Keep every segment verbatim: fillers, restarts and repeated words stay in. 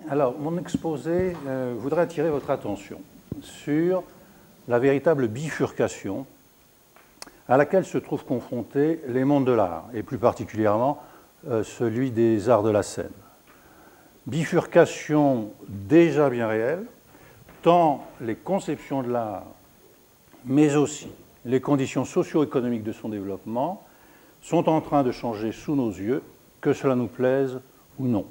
Alors, mon exposé euh, voudrait attirer votre attention sur la véritable bifurcation à laquelle se trouvent confrontés les mondes de l'art, et plus particulièrement euh, celui des arts de la scène. Bifurcation déjà bien réelle, tant les conceptions de l'art, mais aussi les conditions socio-économiques de son développement sont en train de changer sous nos yeux, que cela nous plaise ou non.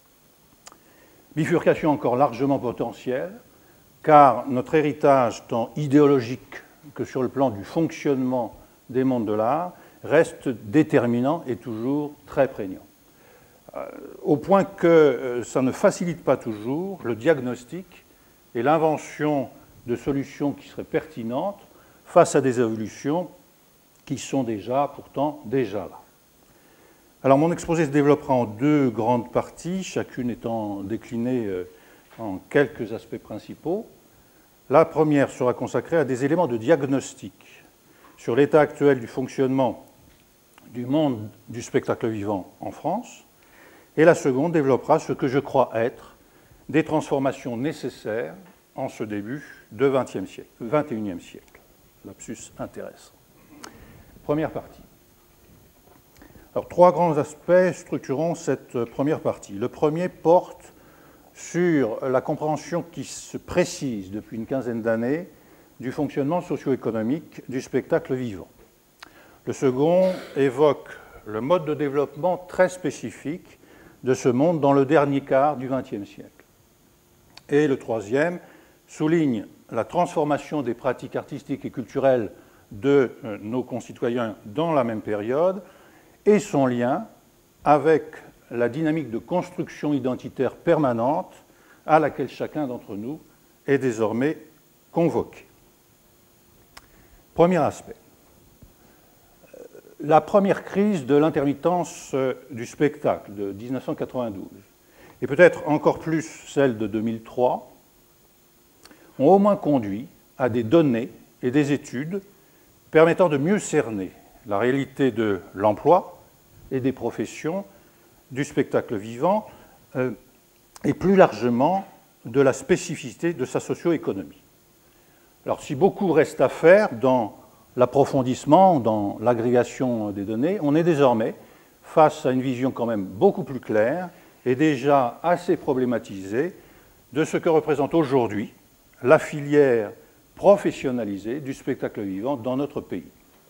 Bifurcation encore largement potentielle, car notre héritage, tant idéologique que sur le plan du fonctionnement des mondes de l'art, reste déterminant et toujours très prégnant. Euh, au point que euh, ça ne facilite pas toujours le diagnostic et l'invention de solutions qui seraient pertinentes face à des évolutions qui sont déjà, pourtant, déjà là. Alors, mon exposé se développera en deux grandes parties, chacune étant déclinée en quelques aspects principaux. La première sera consacrée à des éléments de diagnostic sur l'état actuel du fonctionnement du monde du spectacle vivant en France, et la seconde développera ce que je crois être des transformations nécessaires en ce début de vingtième siècle, vingt et unième siècle. Lapsus intéressant. Première partie. Alors, trois grands aspects structurant cette première partie. Le premier porte sur la compréhension qui se précise depuis une quinzaine d'années du fonctionnement socio-économique du spectacle vivant. Le second évoque le mode de développement très spécifique de ce monde dans le dernier quart du vingtième siècle. Et le troisième souligne la transformation des pratiques artistiques et culturelles de nos concitoyens dans la même période, et son lien avec la dynamique de construction identitaire permanente à laquelle chacun d'entre nous est désormais convoqué. Premier aspect. La première crise de l'intermittence du spectacle de mille neuf cent quatre-vingt-douze, et peut-être encore plus celle de deux mille trois, ont au moins conduit à des données et des études permettant de mieux cerner la réalité de l'emploi et des professions du spectacle vivant euh, et plus largement de la spécificité de sa socio-économie. Alors, si beaucoup reste à faire dans l'approfondissement, dans l'agrégation des données, on est désormais face à une vision quand même beaucoup plus claire et déjà assez problématisée de ce que représente aujourd'hui la filière professionnalisée du spectacle vivant dans notre pays.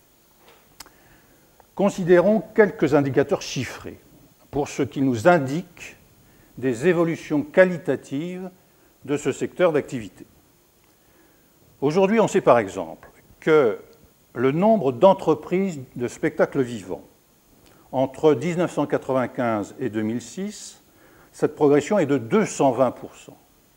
Considérons quelques indicateurs chiffrés pour ce qui nous indique des évolutions qualitatives de ce secteur d'activité. Aujourd'hui, on sait par exemple que le nombre d'entreprises de spectacles vivants entre mille neuf cent quatre-vingt-quinze et deux mille six, cette progression est de deux cent vingt pour cent.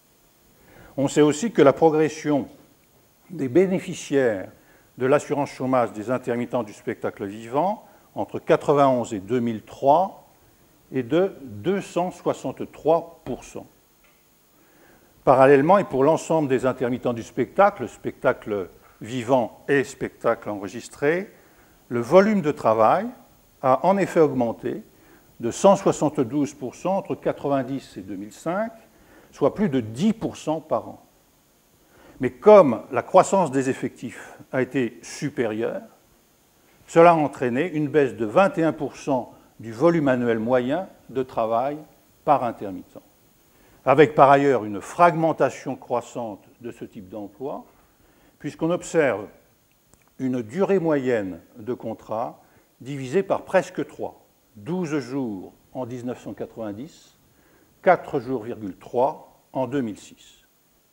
On sait aussi que la progression des bénéficiaires de l'assurance chômage des intermittents du spectacle vivant entre mille neuf cent quatre-vingt-onze et deux mille trois est de deux cent soixante-trois pour cent. Parallèlement, et pour l'ensemble des intermittents du spectacle, spectacle vivant et spectacle enregistré, le volume de travail a en effet augmenté de cent soixante-douze pour cent entre mille neuf cent quatre-vingt-dix et deux mille cinq, soit plus de dix pour cent par an. Mais comme la croissance des effectifs a été supérieure, cela a entraîné une baisse de vingt et un pour cent du volume annuel moyen de travail par intermittent, avec par ailleurs une fragmentation croissante de ce type d'emploi, puisqu'on observe une durée moyenne de contrat divisée par presque trois, douze jours en mille neuf cent quatre-vingt-dix, quatre jours virgule trois en deux mille six.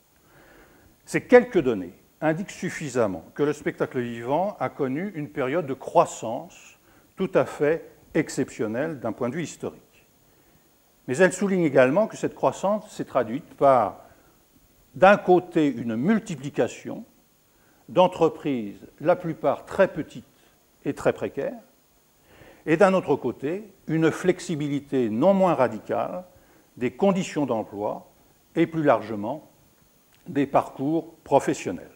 Ces quelques données indiquent suffisamment que le spectacle vivant a connu une période de croissance tout à fait exceptionnelle d'un point de vue historique. Mais elles soulignent également que cette croissance s'est traduite par, d'un côté, une multiplication d'entreprises, la plupart très petites et très précaires, et d'un autre côté, une flexibilité non moins radicale des conditions d'emploi et plus largement des parcours professionnels.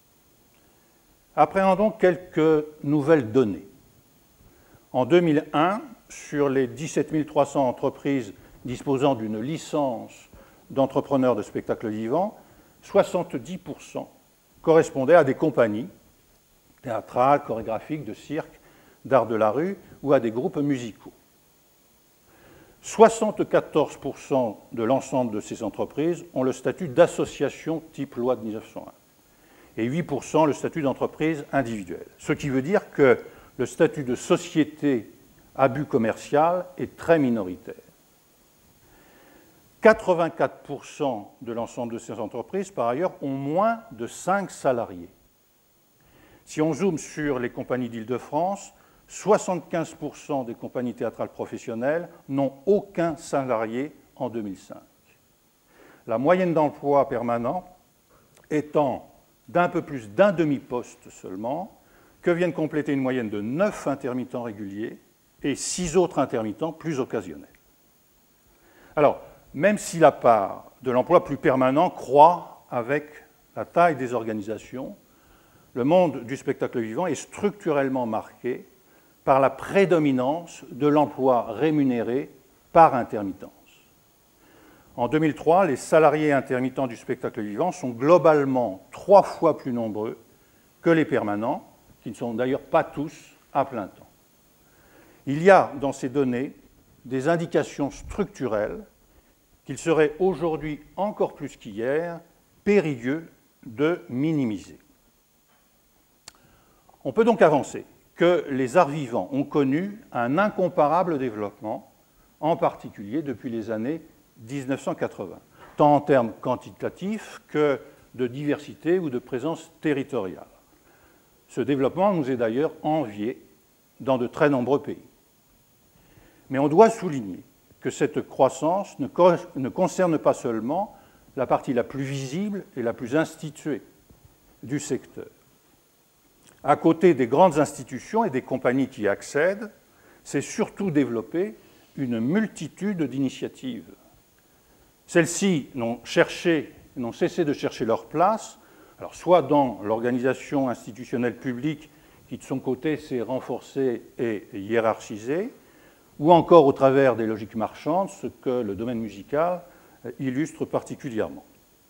Appréhendons quelques nouvelles données. En deux mille un, sur les dix-sept mille trois cents entreprises disposant d'une licence d'entrepreneurs de spectacles vivants, soixante-dix pour cent correspondaient à des compagnies théâtrales, chorégraphiques, de cirque, d'art de la rue ou à des groupes musicaux. soixante-quatorze pour cent de l'ensemble de ces entreprises ont le statut d'association type loi de mille neuf cent un et huit pour cent le statut d'entreprise individuelle. Ce qui veut dire que le statut de société à but commercial est très minoritaire. quatre-vingt-quatre pour cent de l'ensemble de ces entreprises, par ailleurs, ont moins de cinq salariés. Si on zoome sur les compagnies d'Île-de-France, soixante-quinze pour cent des compagnies théâtrales professionnelles n'ont aucun salarié en deux mille cinq. La moyenne d'emploi permanent étant d'un peu plus d'un demi-poste seulement, que viennent compléter une moyenne de neuf intermittents réguliers et six autres intermittents plus occasionnels. Alors, même si la part de l'emploi plus permanent croît avec la taille des organisations, le monde du spectacle vivant est structurellement marqué par la prédominance de l'emploi rémunéré par intermittence. En deux mille trois, les salariés intermittents du spectacle vivant sont globalement trois fois plus nombreux que les permanents, qui ne sont d'ailleurs pas tous à plein temps. Il y a dans ces données des indications structurelles qu'il serait aujourd'hui encore plus qu'hier périlleux de minimiser. On peut donc avancer que les arts vivants ont connu un incomparable développement, en particulier depuis les années mille neuf cent quatre-vingts, tant en termes quantitatifs que de diversité ou de présence territoriale. Ce développement nous est d'ailleurs envié dans de très nombreux pays. Mais on doit souligner que cette croissance ne, co ne concerne pas seulement la partie la plus visible et la plus instituée du secteur. À côté des grandes institutions et des compagnies qui y accèdent, s'est surtout développée une multitude d'initiatives. Celles-ci n'ont cherché, n'ont cessé de chercher leur place, alors soit dans l'organisation institutionnelle publique qui, de son côté, s'est renforcée et hiérarchisée, ou encore au travers des logiques marchandes, ce que le domaine musical illustre particulièrement.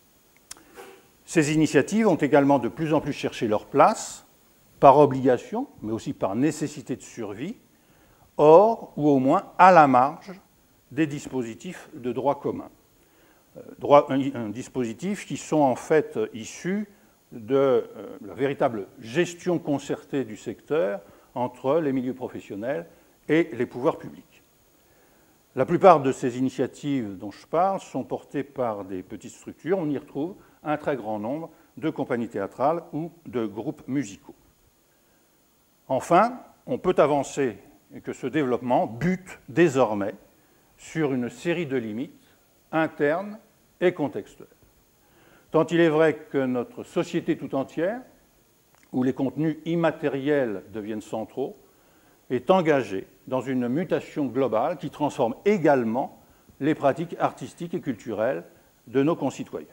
Ces initiatives ont également de plus en plus cherché leur place, par obligation, mais aussi par nécessité de survie, hors ou au moins à la marge des dispositifs de droit commun. Droit, un, un dispositifs qui sont en fait issus de euh, la véritable gestion concertée du secteur entre les milieux professionnels et les pouvoirs publics. La plupart de ces initiatives dont je parle sont portées par des petites structures. On y retrouve un très grand nombre de compagnies théâtrales ou de groupes musicaux. Enfin, on peut avancer que ce développement bute désormais sur une série de limites internes et contextuelles. Tant il est vrai que notre société tout entière, où les contenus immatériels deviennent centraux, est engagée dans une mutation globale qui transforme également les pratiques artistiques et culturelles de nos concitoyens.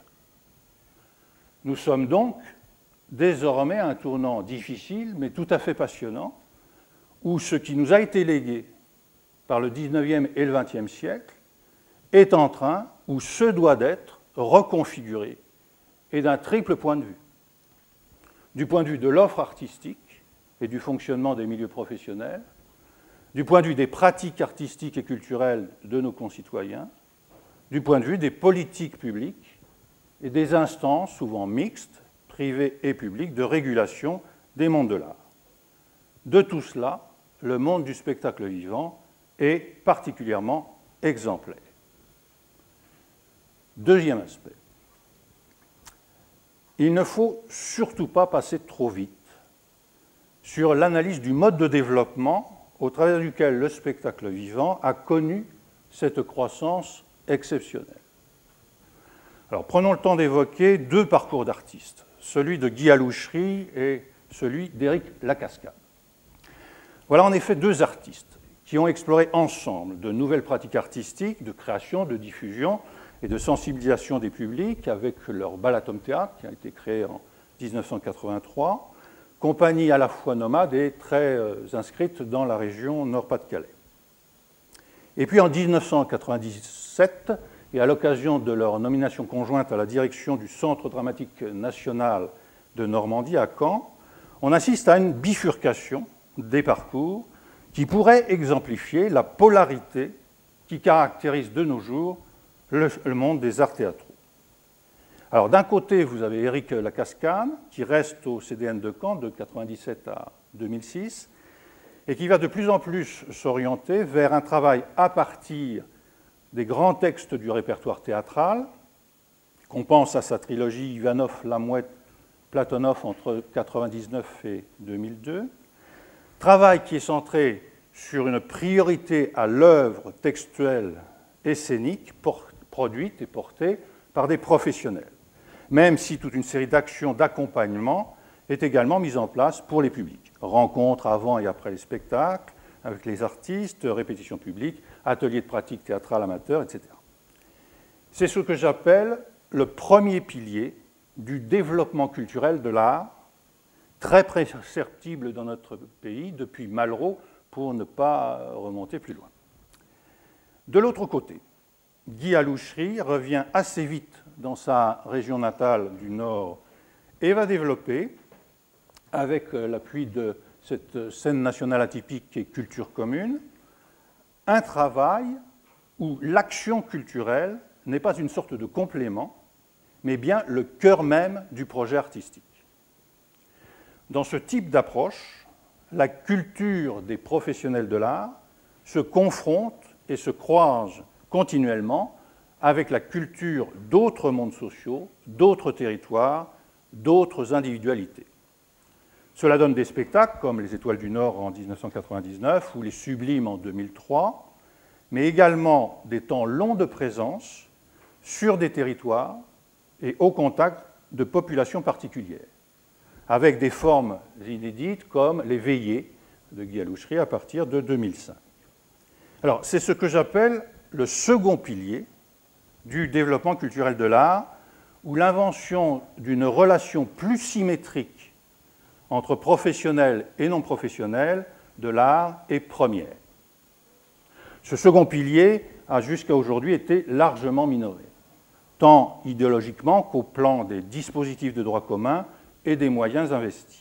Nous sommes donc désormais à un tournant difficile, mais tout à fait passionnant, où ce qui nous a été légué par le dix-neuvième et le vingtième siècle est en train, ou se doit d'être, reconfiguré, et d'un triple point de vue. Du point de vue de l'offre artistique et du fonctionnement des milieux professionnels, du point de vue des pratiques artistiques et culturelles de nos concitoyens, du point de vue des politiques publiques et des instances, souvent mixtes, privées et publiques, de régulation des mondes de l'art. De tout cela, le monde du spectacle vivant est particulièrement exemplaire. Deuxième aspect. Il ne faut surtout pas passer trop vite sur l'analyse du mode de développement au travers duquel le spectacle vivant a connu cette croissance exceptionnelle. Alors, prenons le temps d'évoquer deux parcours d'artistes, celui de Guy Alouchery et celui d'Éric Lacascade. Voilà en effet deux artistes qui ont exploré ensemble de nouvelles pratiques artistiques, de création, de diffusion et de sensibilisation des publics avec leur Balatom Théâtre qui a été créé en mille neuf cent quatre-vingt-trois, compagnie à la fois nomade et très euh, inscrite dans la région Nord-Pas-de-Calais. Et puis en mille neuf cent quatre-vingt-dix-sept, et à l'occasion de leur nomination conjointe à la direction du Centre dramatique national de Normandie à Caen, on assiste à une bifurcation des parcours qui pourrait exemplifier la polarité qui caractérise de nos jours le, le monde des arts théâtraux. Alors d'un côté, vous avez Éric Lacascane, qui reste au C D N de Caen de mille neuf cent quatre-vingt-dix-sept à deux mille six, et qui va de plus en plus s'orienter vers un travail à partir des grands textes du répertoire théâtral, qu'on pense à sa trilogie Ivanov, La Mouette, Platonov entre mille neuf cent quatre-vingt-dix-neuf et deux mille deux, travail qui est centré sur une priorité à l'œuvre textuelle et scénique produite et portée par des professionnels, même si toute une série d'actions d'accompagnement est également mise en place pour les publics. Rencontres avant et après les spectacles avec les artistes, répétitions publiques, ateliers de pratique théâtrale amateur, et cetera. C'est ce que j'appelle le premier pilier du développement culturel de l'art, très perceptible dans notre pays depuis Malraux, pour ne pas remonter plus loin. De l'autre côté, Guy Alouchery revient assez vite dans sa région natale du Nord et va développer, avec l'appui de cette scène nationale atypique et culture commune, un travail où l'action culturelle n'est pas une sorte de complément, mais bien le cœur même du projet artistique. Dans ce type d'approche, la culture des professionnels de l'art se confronte et se croise continuellement avec la culture d'autres mondes sociaux, d'autres territoires, d'autres individualités. Cela donne des spectacles comme Les Étoiles du Nord en mille neuf cent quatre-vingt-dix-neuf ou Les Sublimes en deux mille trois, mais également des temps longs de présence sur des territoires et au contact de populations particulières, avec des formes inédites comme les veillées de Guy Alouchery à partir de deux mille cinq. Alors, c'est ce que j'appelle le second pilier du développement culturel de l'art, où l'invention d'une relation plus symétrique entre professionnels et non professionnels de l'art est première. Ce second pilier a jusqu'à aujourd'hui été largement minoré, tant idéologiquement qu'au plan des dispositifs de droit commun et des moyens investis.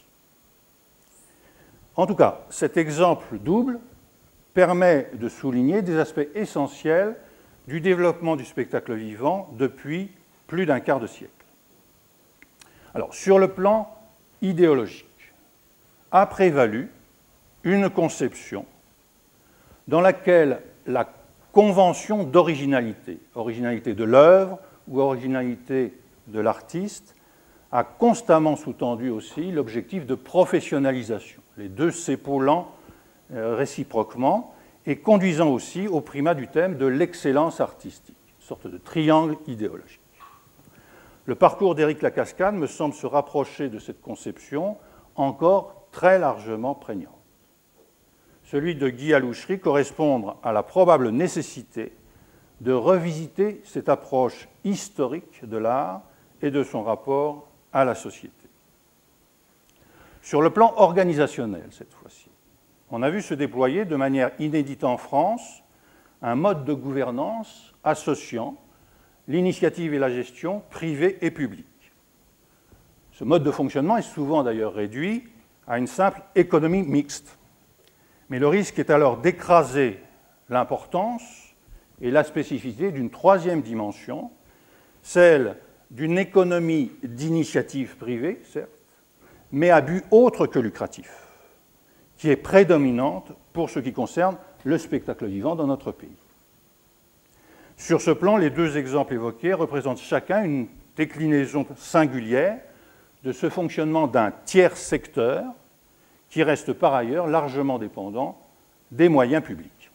En tout cas, cet exemple double permet de souligner des aspects essentiels du développement du spectacle vivant depuis plus d'un quart de siècle. Alors, sur le plan idéologique, a prévalu une conception dans laquelle la convention d'originalité, originalité de l'œuvre ou originalité de l'artiste, a constamment sous-tendu aussi l'objectif de professionnalisation, les deux s'épaulant réciproquement et conduisant aussi au primat du thème de l'excellence artistique, une sorte de triangle idéologique. Le parcours d'Éric Lacascane me semble se rapprocher de cette conception encore très largement prégnante. Celui de Guy Alouchery correspond à la probable nécessité de revisiter cette approche historique de l'art et de son rapport à la société. Sur le plan organisationnel, cette fois-ci, on a vu se déployer de manière inédite en France un mode de gouvernance associant l'initiative et la gestion privée et publique. Ce mode de fonctionnement est souvent d'ailleurs réduit à une simple économie mixte. Mais le risque est alors d'écraser l'importance et la spécificité d'une troisième dimension, celle d'une économie d'initiative privée, certes, mais à but autre que lucratif, qui est prédominante pour ce qui concerne le spectacle vivant dans notre pays. Sur ce plan, les deux exemples évoqués représentent chacun une déclinaison singulière de ce fonctionnement d'un tiers secteur qui reste par ailleurs largement dépendant des moyens publics.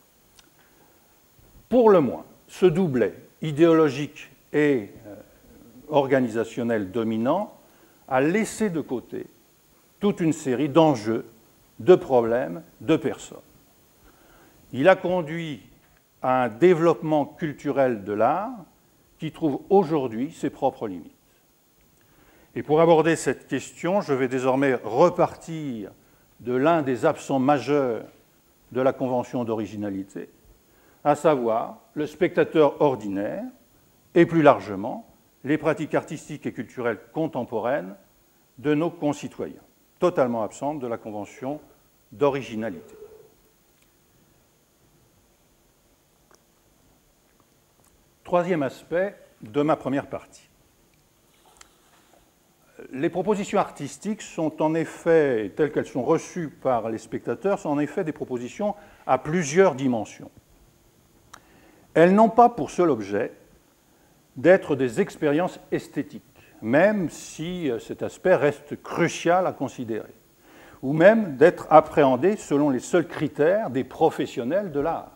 Pour le moins, ce doublet idéologique et euh, organisationnel dominant a laissé de côté toute une série d'enjeux, de problèmes, de personnes. Il a conduit à un développement culturel de l'art qui trouve aujourd'hui ses propres limites. Et pour aborder cette question, je vais désormais repartir de l'un des absents majeurs de la Convention d'originalité, à savoir le spectateur ordinaire et plus largement les pratiques artistiques et culturelles contemporaines de nos concitoyens, totalement absentes de la convention d'originalité. Troisième aspect de ma première partie. Les propositions artistiques sont en effet, telles qu'elles sont reçues par les spectateurs, sont en effet des propositions à plusieurs dimensions. Elles n'ont pas pour seul objet d'être des expériences esthétiques, même si cet aspect reste crucial à considérer, ou même d'être appréhendées selon les seuls critères des professionnels de l'art.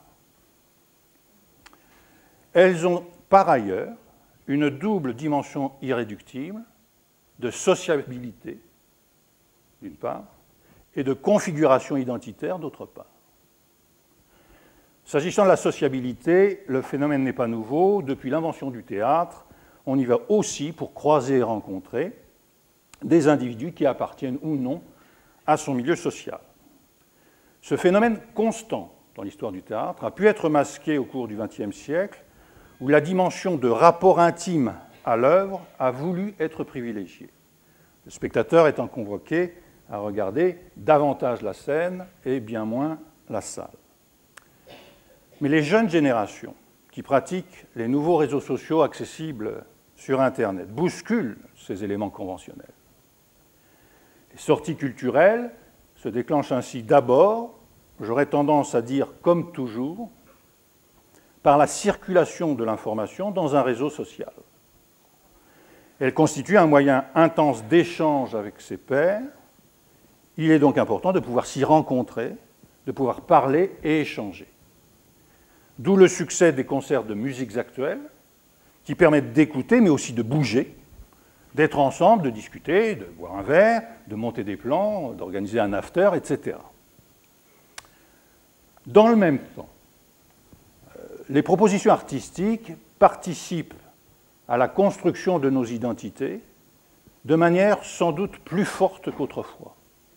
Elles ont par ailleurs une double dimension irréductible de sociabilité, d'une part, et de configuration identitaire, d'autre part. S'agissant de la sociabilité, le phénomène n'est pas nouveau. Depuis l'invention du théâtre, on y va aussi pour croiser et rencontrer des individus qui appartiennent ou non à son milieu social. Ce phénomène constant dans l'histoire du théâtre a pu être masqué au cours du vingtième siècle, où la dimension de rapport intime à l'œuvre a voulu être privilégiée, le spectateur étant convoqué à regarder davantage la scène et bien moins la salle. Mais les jeunes générations qui pratiquent les nouveaux réseaux sociaux accessibles sur Internet bousculent ces éléments conventionnels. Les sorties culturelles se déclenchent ainsi d'abord, j'aurais tendance à dire comme toujours, par la circulation de l'information dans un réseau social. Elle constitue un moyen intense d'échange avec ses pairs. Il est donc important de pouvoir s'y rencontrer, de pouvoir parler et échanger. D'où le succès des concerts de musiques actuelles, qui permettent d'écouter, mais aussi de bouger, d'être ensemble, de discuter, de boire un verre, de monter des plans, d'organiser un after, et cetera. Dans le même temps, les propositions artistiques participent à la construction de nos identités de manière sans doute plus forte qu'autrefois.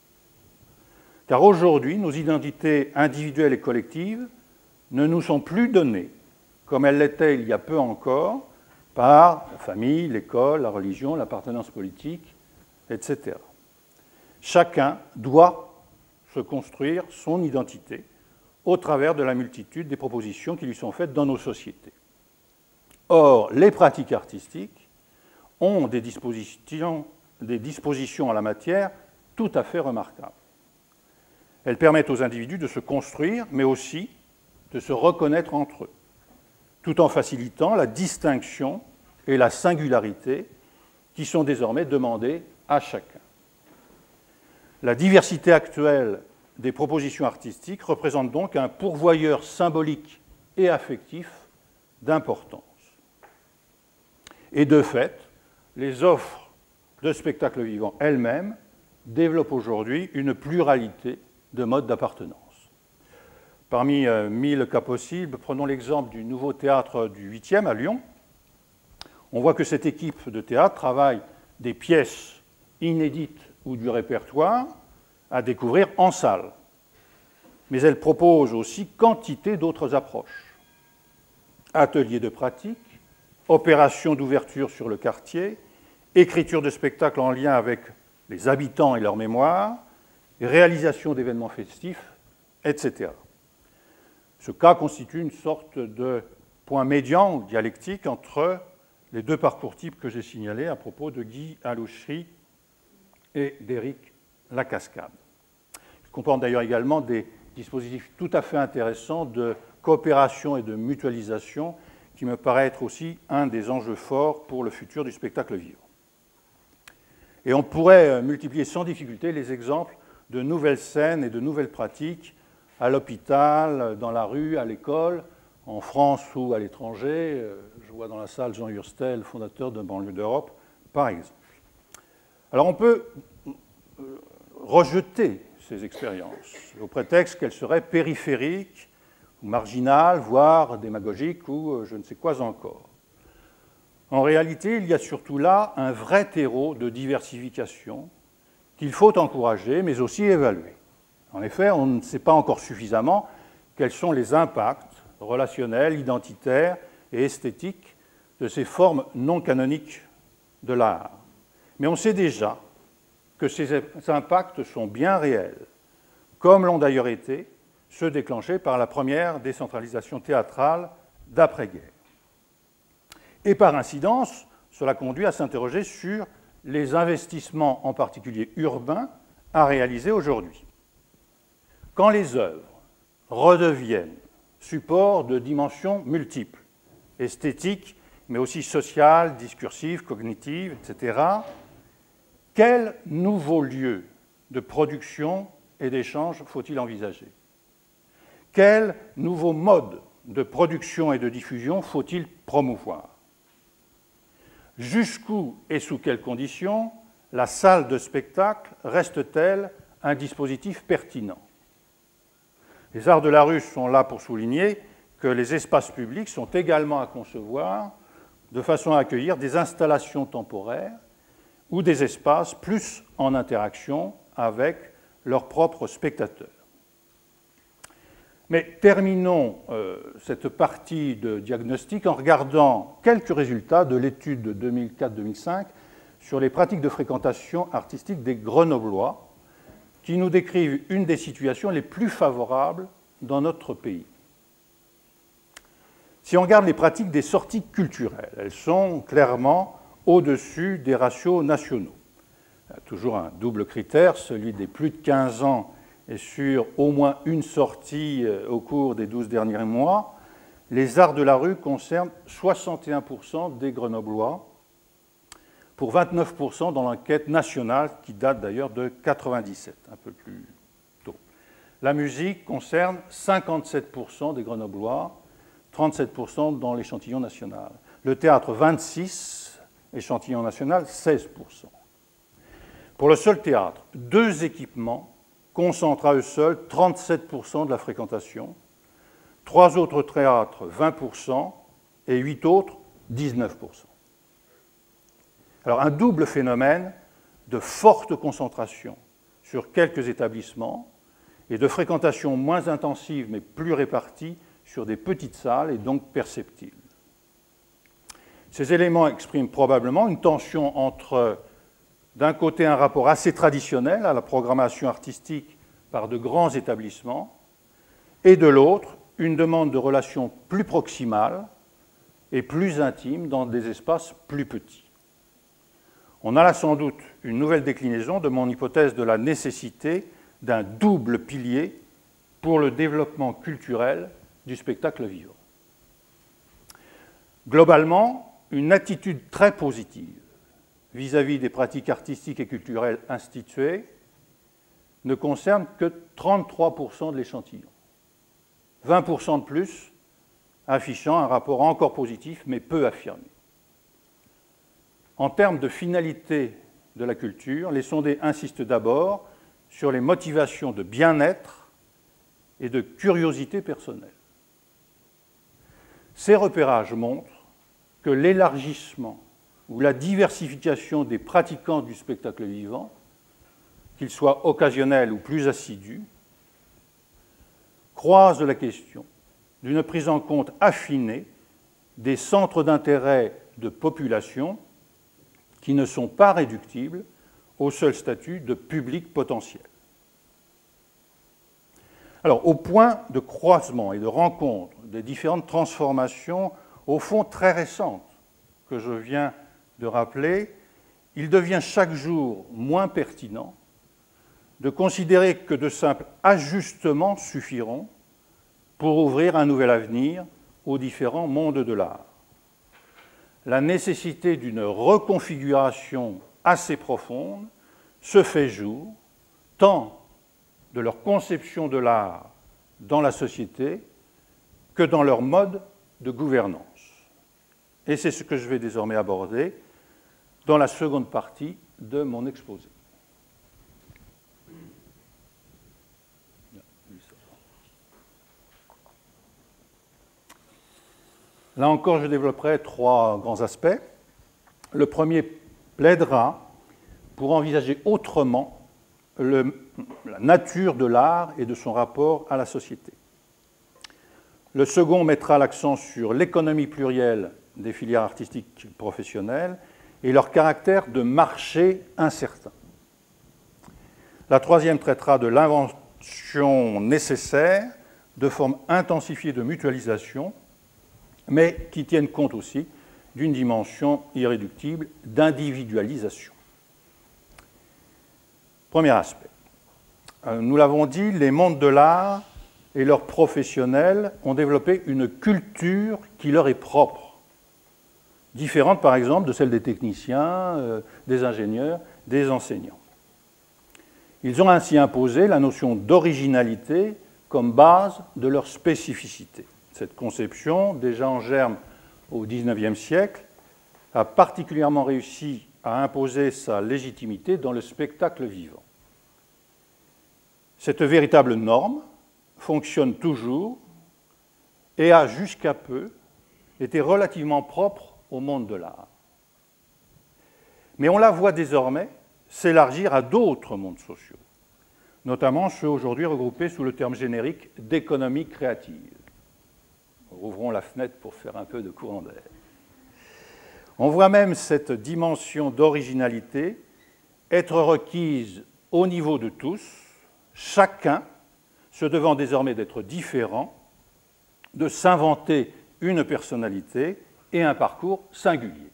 Car aujourd'hui, nos identités individuelles et collectives ne nous sont plus données, comme elles l'étaient il y a peu encore, par la famille, l'école, la religion, l'appartenance politique, et cetera. Chacun doit se construire son identité au travers de la multitude des propositions qui lui sont faites dans nos sociétés. Or, les pratiques artistiques ont des dispositions, des dispositions en la matière tout à fait remarquables. Elles permettent aux individus de se construire, mais aussi de se reconnaître entre eux, tout en facilitant la distinction et la singularité qui sont désormais demandées à chacun. La diversité actuelle des propositions artistiques représente donc un pourvoyeur symbolique et affectif d'importance. Et de fait, les offres de spectacles vivants elles-mêmes développent aujourd'hui une pluralité de modes d'appartenance. Parmi euh, mille cas possibles, prenons l'exemple du nouveau théâtre du huitième à Lyon. On voit que cette équipe de théâtre travaille des pièces inédites ou du répertoire à découvrir en salle. Mais elle propose aussi quantité d'autres approches. Ateliers de pratique, opérations d'ouverture sur le quartier, écriture de spectacles en lien avec les habitants et leur mémoire, réalisation d'événements festifs, et cetera. Ce cas constitue une sorte de point médian ou dialectique entre les deux parcours types que j'ai signalés à propos de Guy Alouchery et d'Éric Lacascade. Il comporte d'ailleurs également des dispositifs tout à fait intéressants de coopération et de mutualisation qui me paraît être aussi un des enjeux forts pour le futur du spectacle vivant. Et on pourrait multiplier sans difficulté les exemples de nouvelles scènes et de nouvelles pratiques à l'hôpital, dans la rue, à l'école, en France ou à l'étranger. Je vois dans la salle Jean Hurstel, fondateur de Banlieue d'Europe, par exemple. Alors on peut rejeter ces expériences au prétexte qu'elles seraient périphériques, ou marginales, voire démagogiques, ou je ne sais quoi encore. En réalité, il y a surtout là un vrai terreau de diversification qu'il faut encourager, mais aussi évaluer. En effet, on ne sait pas encore suffisamment quels sont les impacts relationnelle, identitaire et esthétique de ces formes non canoniques de l'art. Mais on sait déjà que ces impacts sont bien réels, comme l'ont d'ailleurs été ceux déclenchés par la première décentralisation théâtrale d'après-guerre. Et par incidence, cela conduit à s'interroger sur les investissements, en particulier urbains, à réaliser aujourd'hui. Quand les œuvres redeviennent supports de dimensions multiples, esthétiques, mais aussi sociales, discursives, cognitives, et cetera, quel nouveau lieu de production et d'échange faut-il envisager? Quel nouveau mode de production et de diffusion faut-il promouvoir? Jusqu'où et sous quelles conditions la salle de spectacle reste-t-elle un dispositif pertinent? Les arts de la rue sont là pour souligner que les espaces publics sont également à concevoir de façon à accueillir des installations temporaires ou des espaces plus en interaction avec leurs propres spectateurs. Mais terminons euh, cette partie de diagnostic en regardant quelques résultats de l'étude de deux mille quatre deux mille cinq sur les pratiques de fréquentation artistique des Grenoblois, qui nous décrivent une des situations les plus favorables dans notre pays. Si on regarde les pratiques des sorties culturelles, elles sont clairement au-dessus des ratios nationaux. Il y a toujours un double critère, celui des plus de quinze ans et sur au moins une sortie au cours des douze derniers mois. Les arts de la rue concernent soixante et un pour cent des Grenoblois, pour vingt-neuf pour cent dans l'enquête nationale qui date d'ailleurs de mille neuf cent quatre-vingt-dix-sept, un peu plus tôt. La musique concerne cinquante-sept pour cent des Grenoblois, trente-sept pour cent dans l'échantillon national. Le théâtre, vingt-six, échantillon national, seize pour cent. Pour le seul théâtre, deux équipements concentrent à eux seuls trente-sept pour cent de la fréquentation, trois autres théâtres, vingt pour cent, et huit autres, dix-neuf pour cent. Alors, un double phénomène de forte concentration sur quelques établissements et de fréquentation moins intensive mais plus répartie sur des petites salles et donc perceptibles. Ces éléments expriment probablement une tension entre, d'un côté, un rapport assez traditionnel à la programmation artistique par de grands établissements, et de l'autre, une demande de relations plus proximales et plus intimes dans des espaces plus petits. On a là sans doute une nouvelle déclinaison de mon hypothèse de la nécessité d'un double pilier pour le développement culturel du spectacle vivant. Globalement, une attitude très positive vis-à-vis des pratiques artistiques et culturelles instituées ne concerne que trente-trois pour cent de l'échantillon, vingt pour cent de plus affichant un rapport encore positif mais peu affirmé. En termes de finalité de la culture, les sondés insistent d'abord sur les motivations de bien-être et de curiosité personnelle. Ces repérages montrent que l'élargissement ou la diversification des pratiquants du spectacle vivant, qu'ils soient occasionnels ou plus assidus, croisent la question d'une prise en compte affinée des centres d'intérêt de population qui ne sont pas réductibles au seul statut de public potentiel. Alors, au point de croisement et de rencontre des différentes transformations, au fond très récentes, que je viens de rappeler, il devient chaque jour moins pertinent de considérer que de simples ajustements suffiront pour ouvrir un nouvel avenir aux différents mondes de l'art. La nécessité d'une reconfiguration assez profonde se fait jour, tant de leur conception de l'art dans la société que dans leur mode de gouvernance. Et c'est ce que je vais désormais aborder dans la seconde partie de mon exposé. Là encore, je développerai trois grands aspects. Le premier plaidera pour envisager autrement le, la nature de l'art et de son rapport à la société. Le second mettra l'accent sur l'économie plurielle des filières artistiques professionnelles et leur caractère de marché incertain. La troisième traitera de l'invention nécessaire de formes intensifiées de mutualisation, mais qui tiennent compte aussi d'une dimension irréductible d'individualisation. Premier aspect. Nous l'avons dit, les mondes de l'art et leurs professionnels ont développé une culture qui leur est propre, différente par exemple de celle des techniciens, euh, des ingénieurs, des enseignants. Ils ont ainsi imposé la notion d'originalité comme base de leur spécificité. Cette conception, déjà en germe au dix-neuvième siècle, a particulièrement réussi à imposer sa légitimité dans le spectacle vivant. Cette véritable norme fonctionne toujours et a jusqu'à peu été relativement propre au monde de l'art. Mais on la voit désormais s'élargir à d'autres mondes sociaux, notamment ceux aujourd'hui regroupés sous le terme générique d'économie créative. Rouvrons la fenêtre pour faire un peu de courant d'air. On voit même cette dimension d'originalité être requise au niveau de tous, chacun se devant désormais d'être différent, de s'inventer une personnalité et un parcours singulier.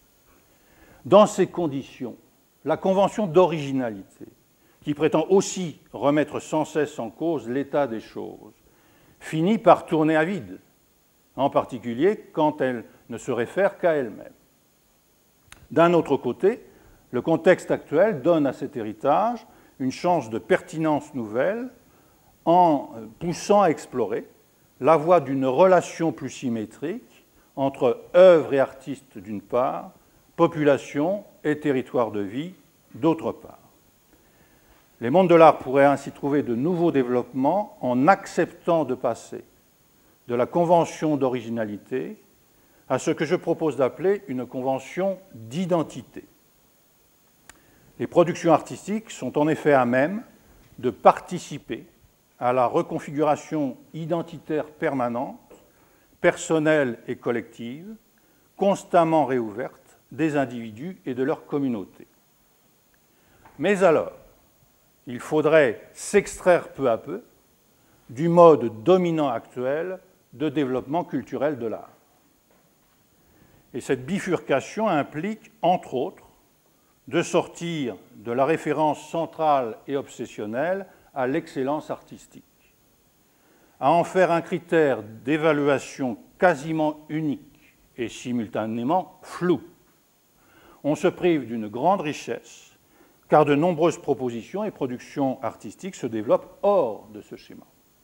Dans ces conditions, la convention d'originalité, qui prétend aussi remettre sans cesse en cause l'état des choses, finit par tourner à vide, en particulier quand elle ne se réfère qu'à elle-même. D'un autre côté, le contexte actuel donne à cet héritage une chance de pertinence nouvelle en poussant à explorer la voie d'une relation plus symétrique entre œuvres et artistes d'une part, population et territoire de vie d'autre part. Les mondes de l'art pourraient ainsi trouver de nouveaux développements en acceptant de passer de la convention d'originalité à ce que je propose d'appeler une convention d'identité. Les productions artistiques sont en effet à même de participer à la reconfiguration identitaire permanente, personnelle et collective, constamment réouverte des individus et de leur communauté. Mais alors, il faudrait s'extraire peu à peu du mode dominant actuel de développement culturel de l'art. Et cette bifurcation implique, entre autres, de sortir de la référence centrale et obsessionnelle à l'excellence artistique, à en faire un critère d'évaluation quasiment unique et simultanément flou. On se prive d'une grande richesse, car de nombreuses propositions et productions artistiques se développent hors de ce schéma.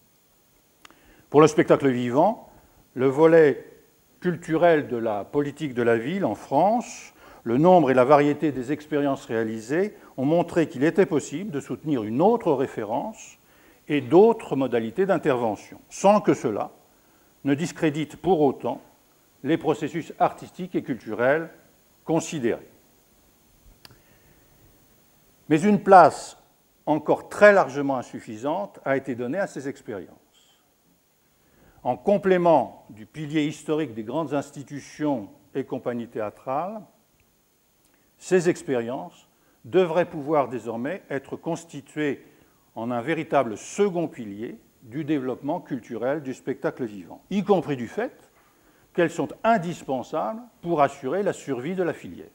Pour le spectacle vivant, le volet culturel de la politique de la ville en France, le nombre et la variété des expériences réalisées ont montré qu'il était possible de soutenir une autre référence et d'autres modalités d'intervention, sans que cela ne discrédite pour autant les processus artistiques et culturels considérés. Mais une place encore très largement insuffisante a été donnée à ces expériences. En complément du pilier historique des grandes institutions et compagnies théâtrales, ces expériences devraient pouvoir désormais être constituées en un véritable second pilier du développement culturel du spectacle vivant, y compris du fait qu'elles sont indispensables pour assurer la survie de la filière.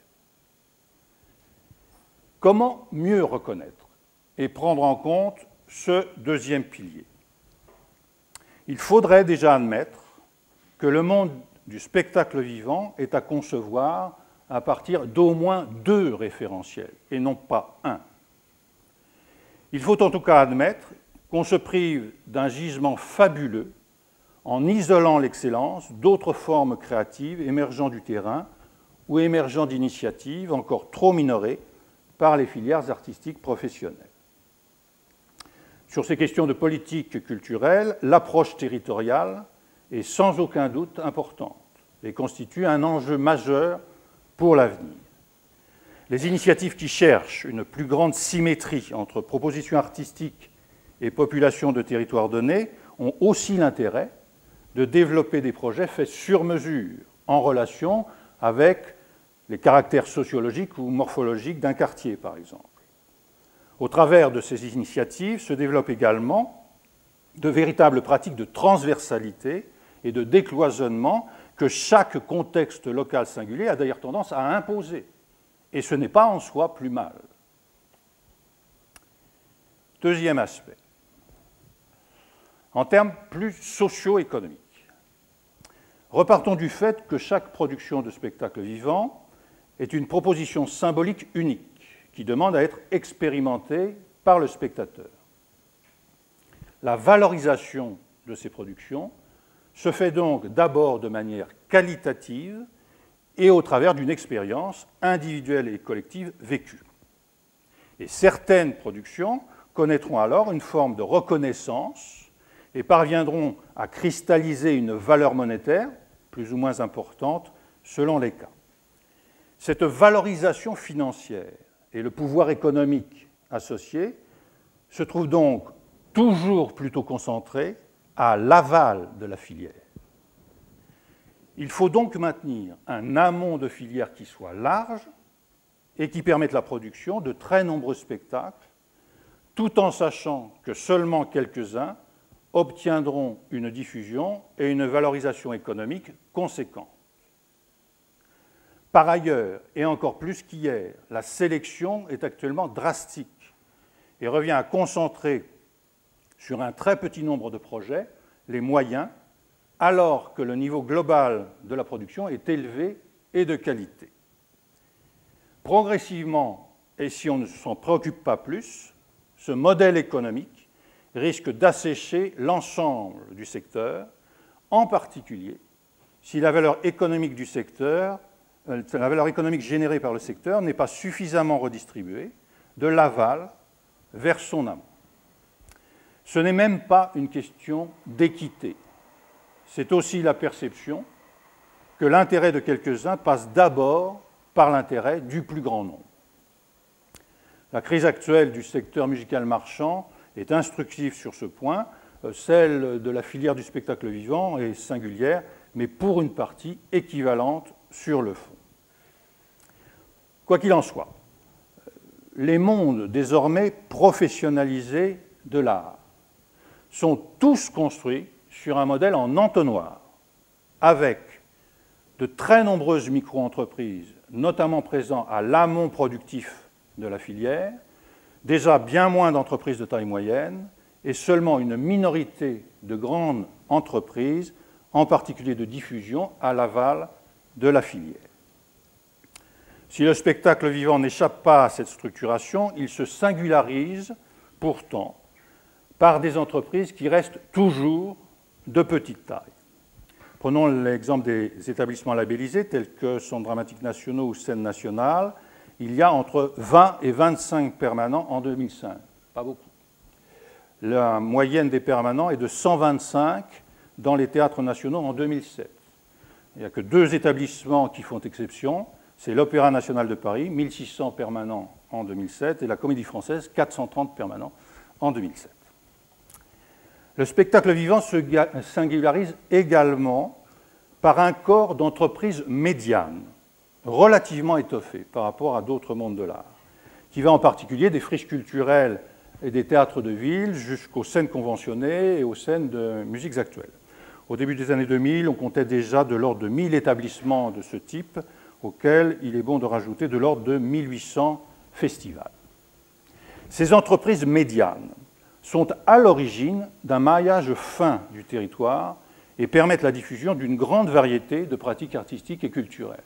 Comment mieux reconnaître et prendre en compte ce deuxième pilier? Il faudrait déjà admettre que le monde du spectacle vivant est à concevoir à partir d'au moins deux référentiels, et non pas un. Il faut en tout cas admettre qu'on se prive d'un gisement fabuleux en isolant l'excellence d'autres formes créatives émergeant du terrain ou émergeant d'initiatives encore trop minorées par les filières artistiques professionnelles. Sur ces questions de politique culturelle, l'approche territoriale est sans aucun doute importante et constitue un enjeu majeur pour l'avenir. Les initiatives qui cherchent une plus grande symétrie entre propositions artistiques et populations de territoires donnés ont aussi l'intérêt de développer des projets faits sur mesure, en relation avec les caractères sociologiques ou morphologiques d'un quartier, par exemple. Au travers de ces initiatives se développent également de véritables pratiques de transversalité et de décloisonnement que chaque contexte local singulier a d'ailleurs tendance à imposer. Et ce n'est pas en soi plus mal. Deuxième aspect, en termes plus socio-économiques. Repartons du fait que chaque production de spectacle vivant est une proposition symbolique unique qui demande à être expérimentée par le spectateur. La valorisation de ces productions se fait donc d'abord de manière qualitative et au travers d'une expérience individuelle et collective vécue. Et certaines productions connaîtront alors une forme de reconnaissance et parviendront à cristalliser une valeur monétaire, plus ou moins importante, selon les cas. Cette valorisation financière et le pouvoir économique associé se trouvent donc toujours plutôt concentrés à l'aval de la filière. Il faut donc maintenir un amont de filière qui soit large et qui permette la production de très nombreux spectacles, tout en sachant que seulement quelques-uns obtiendront une diffusion et une valorisation économique conséquente. Par ailleurs, et encore plus qu'hier, la sélection est actuellement drastique et revient à concentrer sur un très petit nombre de projets les moyens, alors que le niveau global de la production est élevé et de qualité. Progressivement, et si on ne s'en préoccupe pas plus, ce modèle économique risque d'assécher l'ensemble du secteur, en particulier si la valeur économique du secteur, la valeur économique générée par le secteur n'est pas suffisamment redistribuée de l'aval vers son amont. Ce n'est même pas une question d'équité. C'est aussi la perception que l'intérêt de quelques-uns passe d'abord par l'intérêt du plus grand nombre. La crise actuelle du secteur musical marchand est instructive sur ce point. Celle de la filière du spectacle vivant est singulière, mais pour une partie équivalente sur le fond. Quoi qu'il en soit, les mondes désormais professionnalisés de l'art sont tous construits sur un modèle en entonnoir, avec de très nombreuses micro-entreprises, notamment présentes à l'amont productif de la filière, déjà bien moins d'entreprises de taille moyenne et seulement une minorité de grandes entreprises, en particulier de diffusion, à l'aval de la filière. Si le spectacle vivant n'échappe pas à cette structuration, il se singularise pourtant par des entreprises qui restent toujours de petite taille. Prenons l'exemple des établissements labellisés tels que Centres dramatiques nationaux ou Scènes nationales. Il y a entre vingt et vingt-cinq permanents en deux mille cinq, pas beaucoup. La moyenne des permanents est de cent vingt-cinq dans les théâtres nationaux en deux mille sept. Il n'y a que deux établissements qui font exception, c'est l'Opéra national de Paris, mille six cents permanents en deux mille sept, et la Comédie française, quatre cent trente permanents en deux mille sept. Le spectacle vivant se singularise également par un corps d'entreprises médianes, relativement étoffé par rapport à d'autres mondes de l'art, qui va en particulier des friches culturelles et des théâtres de ville jusqu'aux scènes conventionnées et aux scènes de musiques actuelles. Au début des années deux mille, on comptait déjà de l'ordre de mille établissements de ce type, auxquels il est bon de rajouter de l'ordre de mille huit cents festivals. Ces entreprises médianes sont à l'origine d'un maillage fin du territoire et permettent la diffusion d'une grande variété de pratiques artistiques et culturelles.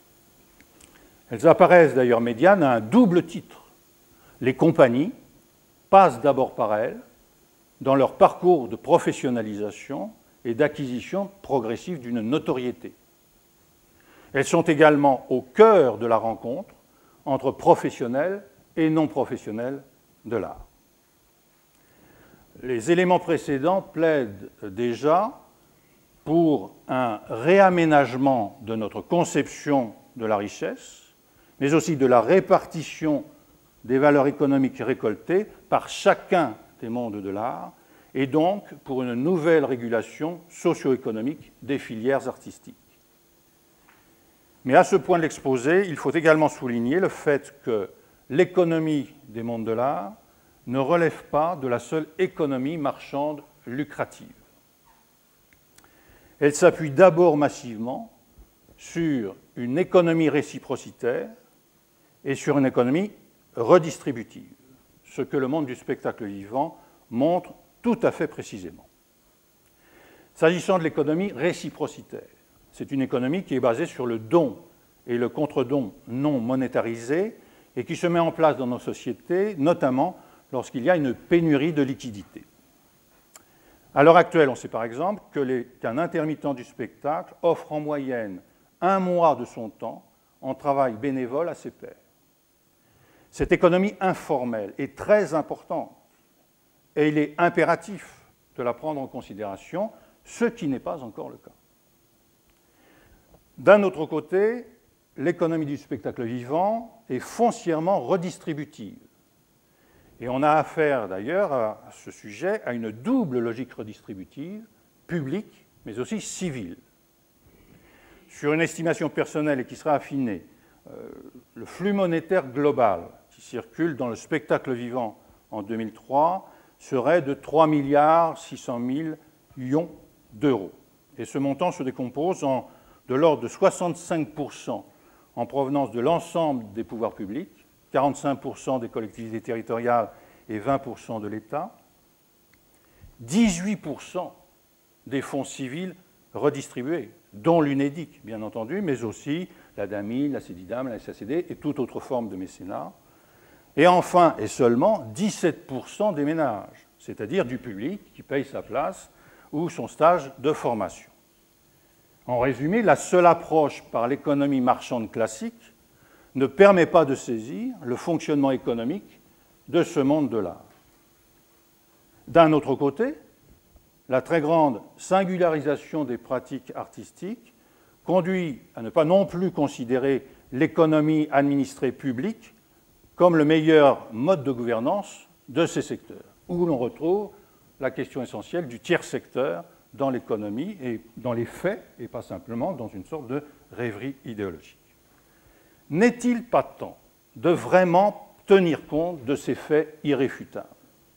Elles apparaissent d'ailleurs médianes à un double titre. Les compagnies passent d'abord par elles dans leur parcours de professionnalisation et d'acquisition progressive d'une notoriété. Elles sont également au cœur de la rencontre entre professionnels et non professionnels de l'art. Les éléments précédents plaident déjà pour un réaménagement de notre conception de la richesse, mais aussi de la répartition des valeurs économiques récoltées par chacun des mondes de l'art, et donc pour une nouvelle régulation socio-économique des filières artistiques. Mais à ce point de l'exposé, il faut également souligner le fait que l'économie des mondes de l'art ne relève pas de la seule économie marchande lucrative. Elle s'appuie d'abord massivement sur une économie réciprocitaire et sur une économie redistributive, ce que le monde du spectacle vivant montre tout à fait précisément. S'agissant de l'économie réciprocitaire, c'est une économie qui est basée sur le don et le contre-don non monétarisé et qui se met en place dans nos sociétés, notamment lorsqu'il y a une pénurie de liquidités. À l'heure actuelle, on sait par exemple que les, qu'un intermittent du spectacle offre en moyenne un mois de son temps en travail bénévole à ses pairs. Cette économie informelle est très importante et il est impératif de la prendre en considération, ce qui n'est pas encore le cas. D'un autre côté, l'économie du spectacle vivant est foncièrement redistributive. Et on a affaire d'ailleurs à ce sujet à une double logique redistributive, publique mais aussi civile. Sur une estimation personnelle et qui sera affinée, euh, le flux monétaire global qui circule dans le spectacle vivant en deux mille trois serait de trois milliards six cent mille millions d'euros. Et ce montant se décompose en de l'ordre de soixante-cinq pour cent en provenance de l'ensemble des pouvoirs publics, quarante-cinq pour cent des collectivités territoriales et vingt pour cent de l'État, dix-huit pour cent des fonds civils redistribués, dont l'UNEDIC, bien entendu, mais aussi la DAMI, la CEDIDAM, la S A C D et toute autre forme de mécénat. Et enfin, et seulement, dix-sept pour cent des ménages, c'est-à-dire du public qui paye sa place ou son stage de formation. En résumé, la seule approche par l'économie marchande classique ne permet pas de saisir le fonctionnement économique de ce monde de l'art. D'un autre côté, la très grande singularisation des pratiques artistiques conduit à ne pas non plus considérer l'économie administrée publique comme le meilleur mode de gouvernance de ces secteurs, où l'on retrouve la question essentielle du tiers secteur dans l'économie et dans les faits, et pas simplement dans une sorte de rêverie idéologique. N'est-il pas temps de vraiment tenir compte de ces faits irréfutables?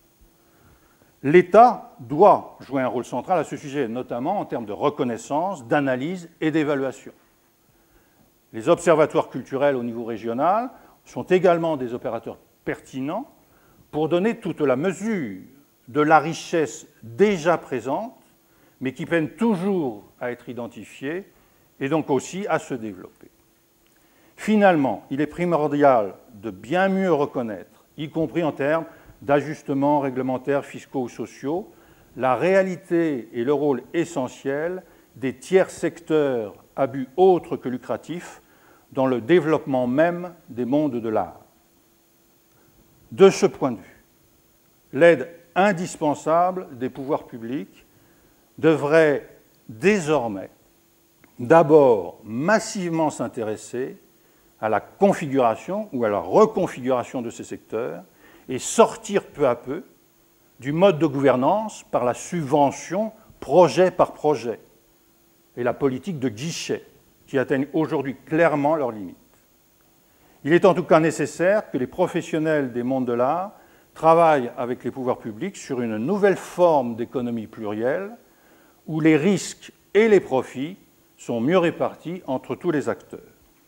L'État doit jouer un rôle central à ce sujet, notamment en termes de reconnaissance, d'analyse et d'évaluation. Les observatoires culturels au niveau régional sont également des opérateurs pertinents pour donner toute la mesure de la richesse déjà présente, mais qui peinent toujours à être identifiés et donc aussi à se développer. Finalement, il est primordial de bien mieux reconnaître, y compris en termes d'ajustements réglementaires, fiscaux ou sociaux, la réalité et le rôle essentiel des tiers secteurs à but autre que lucratif dans le développement même des mondes de l'art. De ce point de vue, l'aide indispensable des pouvoirs publics devrait désormais d'abord massivement s'intéresser à la configuration ou à la reconfiguration de ces secteurs et sortir peu à peu du mode de gouvernance par la subvention projet par projet et la politique de guichet qui atteignent aujourd'hui clairement leurs limites. Il est en tout cas nécessaire que les professionnels des mondes de l'art travaillent avec les pouvoirs publics sur une nouvelle forme d'économie plurielle où les risques et les profits sont mieux répartis entre tous les acteurs.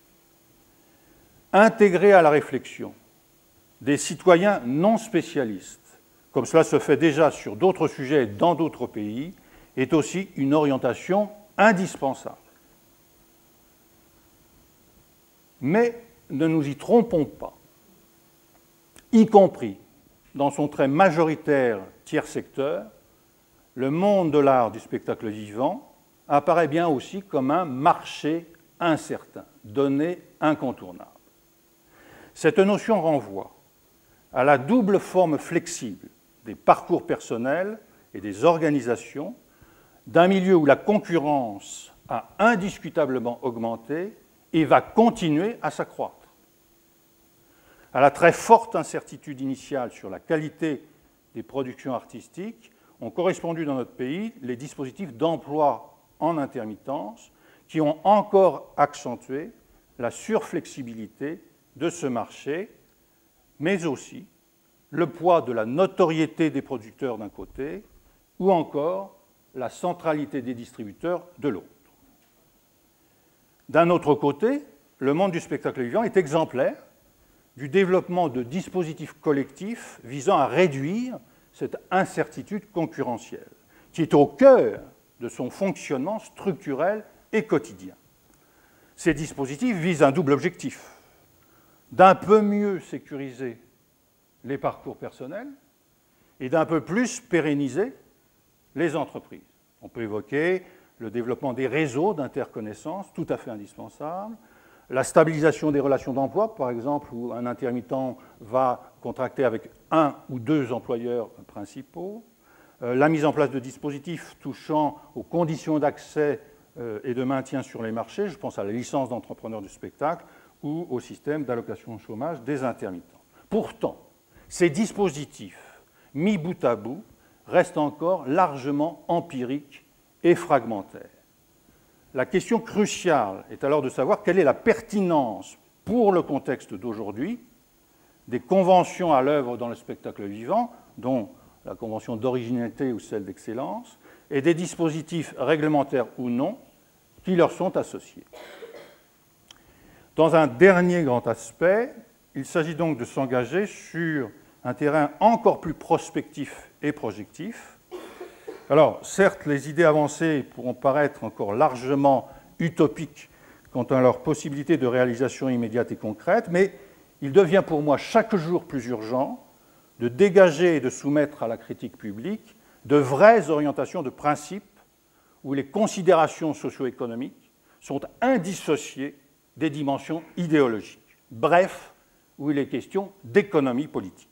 Intégrer à la réflexion des citoyens non spécialistes, comme cela se fait déjà sur d'autres sujets dans d'autres pays, est aussi une orientation indispensable. Mais ne nous y trompons pas, y compris dans son trait majoritaire tiers secteur, le monde de l'art du spectacle vivant apparaît bien aussi comme un marché incertain, donné incontournable. Cette notion renvoie à la double forme flexible des parcours personnels et des organisations d'un milieu où la concurrence a indiscutablement augmenté et va continuer à s'accroître. À la très forte incertitude initiale sur la qualité des productions artistiques, ont correspondu dans notre pays les dispositifs d'emploi en intermittence qui ont encore accentué la surflexibilité de ce marché, mais aussi le poids de la notoriété des producteurs d'un côté ou encore la centralité des distributeurs de l'autre. D'un autre côté, le monde du spectacle vivant est exemplaire du développement de dispositifs collectifs visant à réduire cette incertitude concurrentielle, qui est au cœur de son fonctionnement structurel et quotidien. Ces dispositifs visent un double objectif, d'un peu mieux sécuriser les parcours personnels et d'un peu plus pérenniser les entreprises. On peut évoquer le développement des réseaux d'interconnaissance, tout à fait indispensable, la stabilisation des relations d'emploi, par exemple, où un intermittent va contracter avec un ou deux employeurs principaux, euh, la mise en place de dispositifs touchant aux conditions d'accès euh, et de maintien sur les marchés, je pense à la licence d'entrepreneur du spectacle ou au système d'allocation au chômage des intermittents. Pourtant, ces dispositifs, mis bout à bout, restent encore largement empiriques et fragmentaires. La question cruciale est alors de savoir quelle est la pertinence pour le contexte d'aujourd'hui des conventions à l'œuvre dans le spectacle vivant, dont la convention d'originalité ou celle d'excellence, et des dispositifs réglementaires ou non qui leur sont associés. Dans un dernier grand aspect, il s'agit donc de s'engager sur un terrain encore plus prospectif et projectif. Alors, certes, les idées avancées pourront paraître encore largement utopiques quant à leur possibilité de réalisation immédiate et concrète, mais il devient pour moi chaque jour plus urgent de dégager et de soumettre à la critique publique de vraies orientations de principe où les considérations socio-économiques sont indissociées des dimensions idéologiques. Bref, où il est question d'économie politique.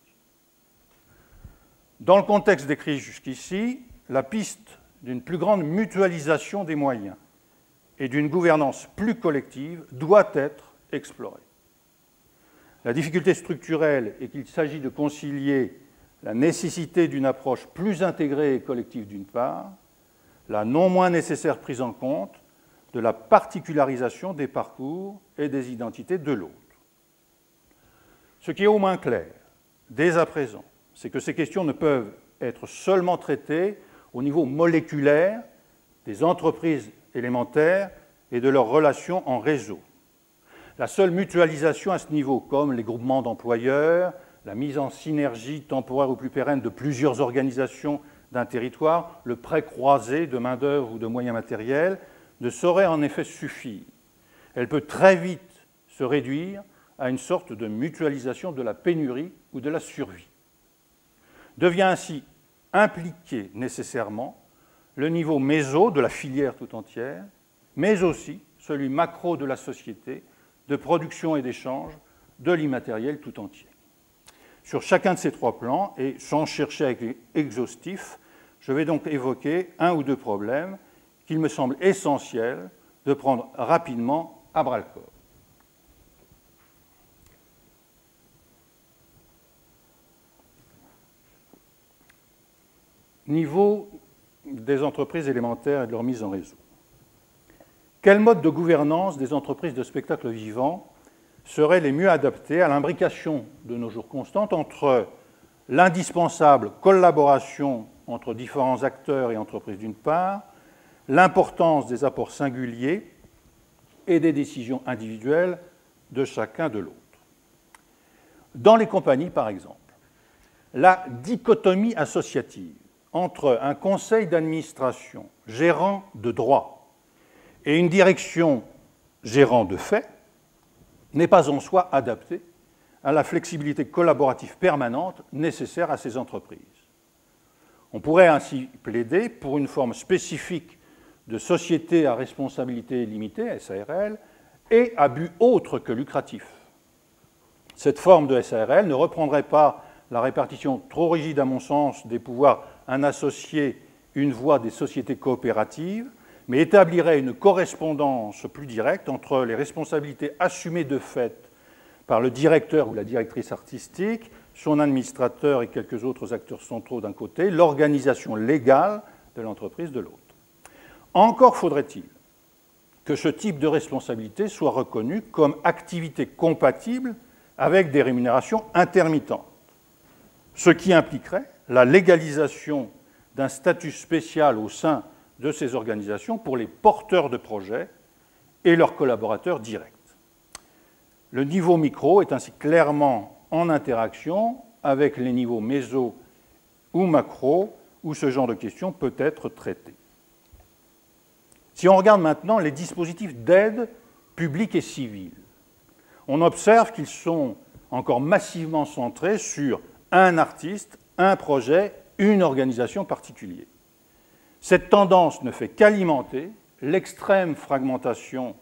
Dans le contexte décrit jusqu'ici, la piste d'une plus grande mutualisation des moyens et d'une gouvernance plus collective doit être explorée. La difficulté structurelle est qu'il s'agit de concilier la nécessité d'une approche plus intégrée et collective d'une part, la non moins nécessaire prise en compte de la particularisation des parcours et des identités de l'autre. Ce qui est au moins clair, dès à présent, c'est que ces questions ne peuvent être seulement traitées au niveau moléculaire des entreprises élémentaires et de leurs relations en réseau. La seule mutualisation à ce niveau, comme les groupements d'employeurs, la mise en synergie temporaire ou plus pérenne de plusieurs organisations d'un territoire, le prêt croisé de main-d'œuvre ou de moyens matériels, ne saurait en effet suffire. Elle peut très vite se réduire à une sorte de mutualisation de la pénurie ou de la survie. Devient ainsi impliqué nécessairement le niveau méso de la filière tout entière, mais aussi celui macro de la société, de production et d'échange de l'immatériel tout entier. Sur chacun de ces trois plans, et sans chercher à être exhaustif, je vais donc évoquer un ou deux problèmes qu'il me semble essentiel de prendre rapidement à bras-le-corps. Niveau des entreprises élémentaires et de leur mise en réseau. Quel mode de gouvernance des entreprises de spectacle vivant seraient les mieux adaptés à l'imbrication de nos jours constantes entre l'indispensable collaboration entre différents acteurs et entreprises d'une part, l'importance des apports singuliers et des décisions individuelles de chacun de l'autre. Dans les compagnies, par exemple, la dichotomie associative entre un conseil d'administration gérant de droit et une direction gérant de fait n'est pas en soi adaptée à la flexibilité collaborative permanente nécessaire à ces entreprises. On pourrait ainsi plaider pour une forme spécifique de société à responsabilité limitée, S A R L, et à but autre que lucratif. Cette forme de S A R L ne reprendrait pas la répartition trop rigide, à mon sens, des pouvoirs un associé, une voie des sociétés coopératives, mais établirait une correspondance plus directe entre les responsabilités assumées de fait par le directeur ou la directrice artistique son administrateur et quelques autres acteurs centraux d'un côté, l'organisation légale de l'entreprise de l'autre. Encore faudrait-il que ce type de responsabilité soit reconnu comme activité compatible avec des rémunérations intermittentes, ce qui impliquerait la légalisation d'un statut spécial au sein de ces organisations pour les porteurs de projets et leurs collaborateurs directs. Le niveau micro est ainsi clairement en interaction avec les niveaux méso ou macro où ce genre de questions peut être traité. Si on regarde maintenant les dispositifs d'aide publique et civile, on observe qu'ils sont encore massivement centrés sur un artiste, un projet, une organisation particulière. Cette tendance ne fait qu'alimenter l'extrême fragmentation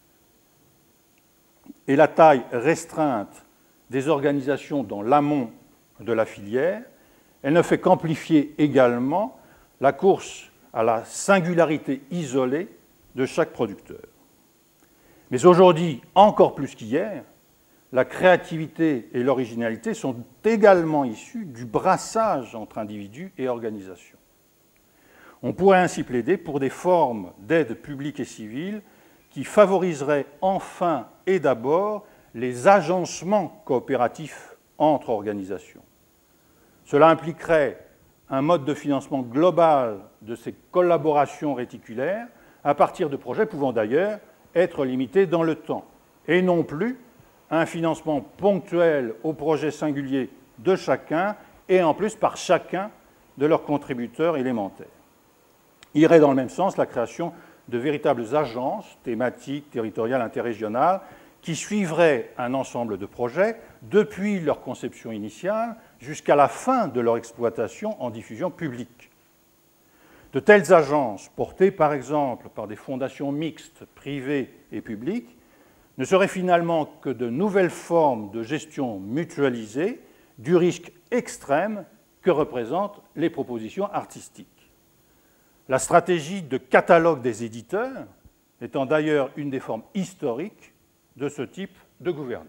et la taille restreinte des organisations dans l'amont de la filière. Elle ne fait qu'amplifier également la course à la singularité isolée de chaque producteur. Mais aujourd'hui, encore plus qu'hier, la créativité et l'originalité sont également issues du brassage entre individus et organisations. On pourrait ainsi plaider pour des formes d'aide publique et civile qui favoriseraient enfin et d'abord les agencements coopératifs entre organisations. Cela impliquerait un mode de financement global de ces collaborations réticulaires à partir de projets pouvant d'ailleurs être limités dans le temps, et non plus un financement ponctuel aux projets singuliers de chacun et en plus par chacun de leurs contributeurs élémentaires. Irait dans le même sens la création de véritables agences thématiques, territoriales, interrégionales, qui suivraient un ensemble de projets depuis leur conception initiale jusqu'à la fin de leur exploitation en diffusion publique. De telles agences, portées par exemple par des fondations mixtes, privées et publiques, ne seraient finalement que de nouvelles formes de gestion mutualisée du risque extrême que représentent les propositions artistiques. La stratégie de catalogue des éditeurs étant d'ailleurs une des formes historiques de ce type de gouvernance.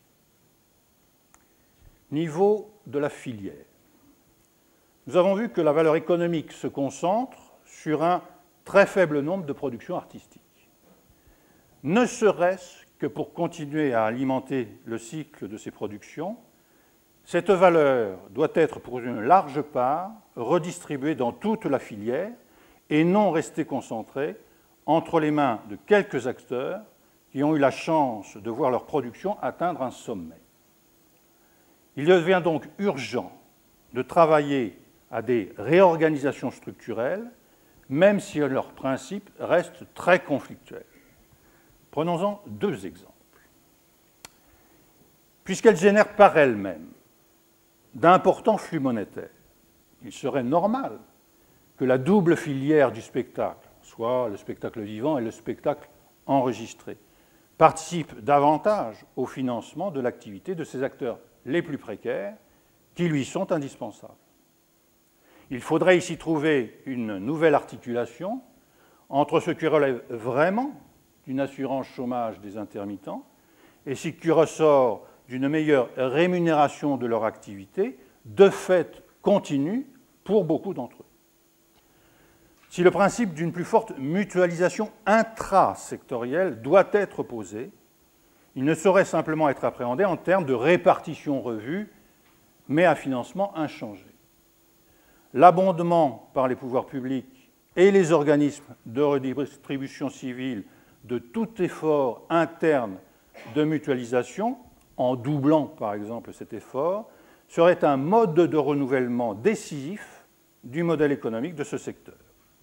Niveau de la filière. Nous avons vu que la valeur économique se concentre sur un très faible nombre de productions artistiques. Ne serait-ce que pour continuer à alimenter le cycle de ces productions, cette valeur doit être pour une large part redistribuée dans toute la filière et non rester concentrée entre les mains de quelques acteurs qui ont eu la chance de voir leur production atteindre un sommet. Il devient donc urgent de travailler à des réorganisations structurelles, même si leurs principes restent très conflictuels. Prenons-en deux exemples. Puisqu'elles génèrent par elles-mêmes d'importants flux monétaires, il serait normal que la double filière du spectacle, soit le spectacle vivant et le spectacle enregistré, participe davantage au financement de l'activité de ces acteurs les plus précaires qui lui sont indispensables. Il faudrait ici trouver une nouvelle articulation entre ce qui relève vraiment d'une assurance chômage des intermittents et ce qui ressort d'une meilleure rémunération de leur activité, de fait continue pour beaucoup d'entre eux. Si le principe d'une plus forte mutualisation intrasectorielle doit être posé, il ne saurait simplement être appréhendé en termes de répartition revue, mais à financement inchangé. L'abondement par les pouvoirs publics et les organismes de redistribution civile de tout effort interne de mutualisation, en doublant par exemple cet effort, serait un mode de renouvellement décisif du modèle économique de ce secteur.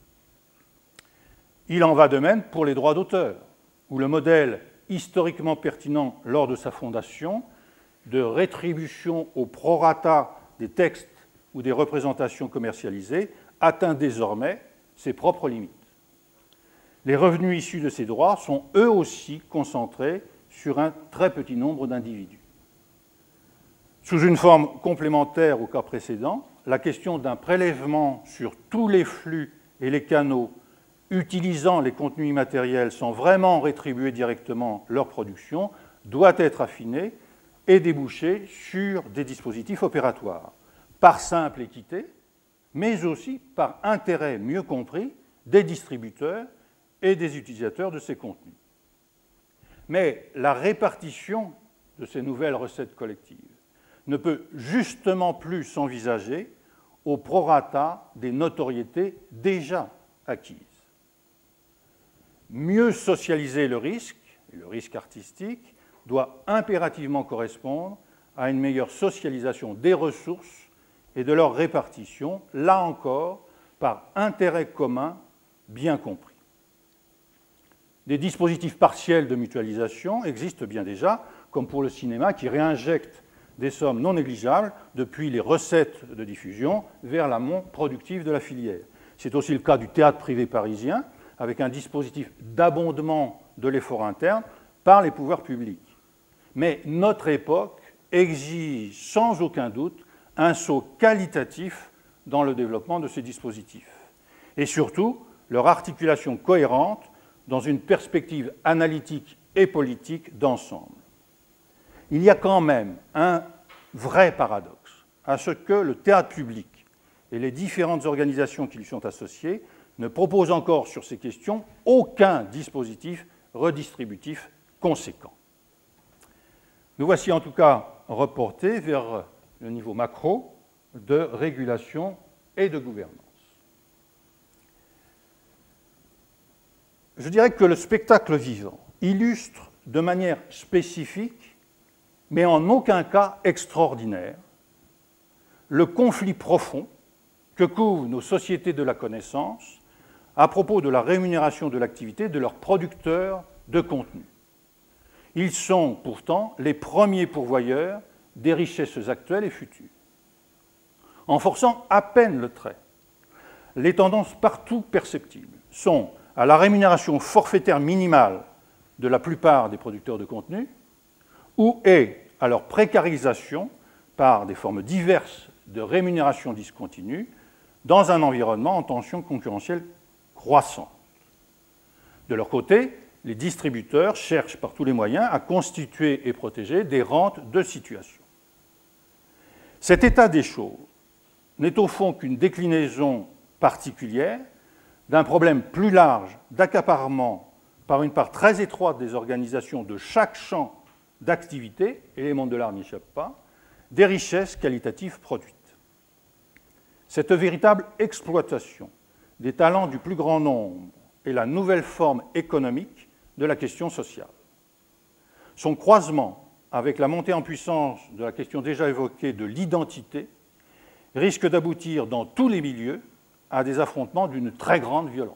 Il en va de même pour les droits d'auteur, où le modèle historiquement pertinent lors de sa fondation de rétribution au prorata des textes ou des représentations commercialisées atteint désormais ses propres limites. Les revenus issus de ces droits sont eux aussi concentrés sur un très petit nombre d'individus. Sous une forme complémentaire au cas précédent, la question d'un prélèvement sur tous les flux et les canaux utilisant les contenus immatériels sans vraiment rétribuer directement leur production doit être affinée et déboucher sur des dispositifs opératoires, par simple équité, mais aussi par intérêt mieux compris des distributeurs et des utilisateurs de ces contenus. Mais la répartition de ces nouvelles recettes collectives ne peut justement plus s'envisager au prorata des notoriétés déjà acquises. Mieux socialiser le risque, et le risque artistique, doit impérativement correspondre à une meilleure socialisation des ressources et de leur répartition, là encore, par intérêt commun bien compris. Des dispositifs partiels de mutualisation existent bien déjà, comme pour le cinéma, qui réinjectent des sommes non négligeables depuis les recettes de diffusion vers l'amont productif de la filière. C'est aussi le cas du théâtre privé parisien, avec un dispositif d'abondement de l'effort interne par les pouvoirs publics. Mais notre époque exige sans aucun doute un saut qualitatif dans le développement de ces dispositifs, et surtout leur articulation cohérente dans une perspective analytique et politique d'ensemble. Il y a quand même un vrai paradoxe à ce que le théâtre public et les différentes organisations qui lui sont associées ne proposent encore sur ces questions aucun dispositif redistributif conséquent. Nous voici en tout cas reportés vers le niveau macro de régulation et de gouvernance. Je dirais que le spectacle vivant illustre de manière spécifique, mais en aucun cas extraordinaire, le conflit profond que couvrent nos sociétés de la connaissance à propos de la rémunération de l'activité de leurs producteurs de contenu. Ils sont pourtant les premiers pourvoyeurs des richesses actuelles et futures. En forçant à peine le trait, les tendances partout perceptibles sont à la rémunération forfaitaire minimale de la plupart des producteurs de contenu, ou est à leur précarisation par des formes diverses de rémunération discontinue dans un environnement en tension concurrentielle croissante. De leur côté, les distributeurs cherchent par tous les moyens à constituer et protéger des rentes de situation. Cet état des choses n'est au fond qu'une déclinaison particulière d'un problème plus large d'accaparement par une part très étroite des organisations de chaque champ d'activité, et les mondes de l'art n'y échappent pas, des richesses qualitatives produites. Cette véritable exploitation des talents du plus grand nombre est la nouvelle forme économique de la question sociale. Son croisement avec la montée en puissance de la question déjà évoquée de l'identité risque d'aboutir dans tous les milieux à des affrontements d'une très grande violence.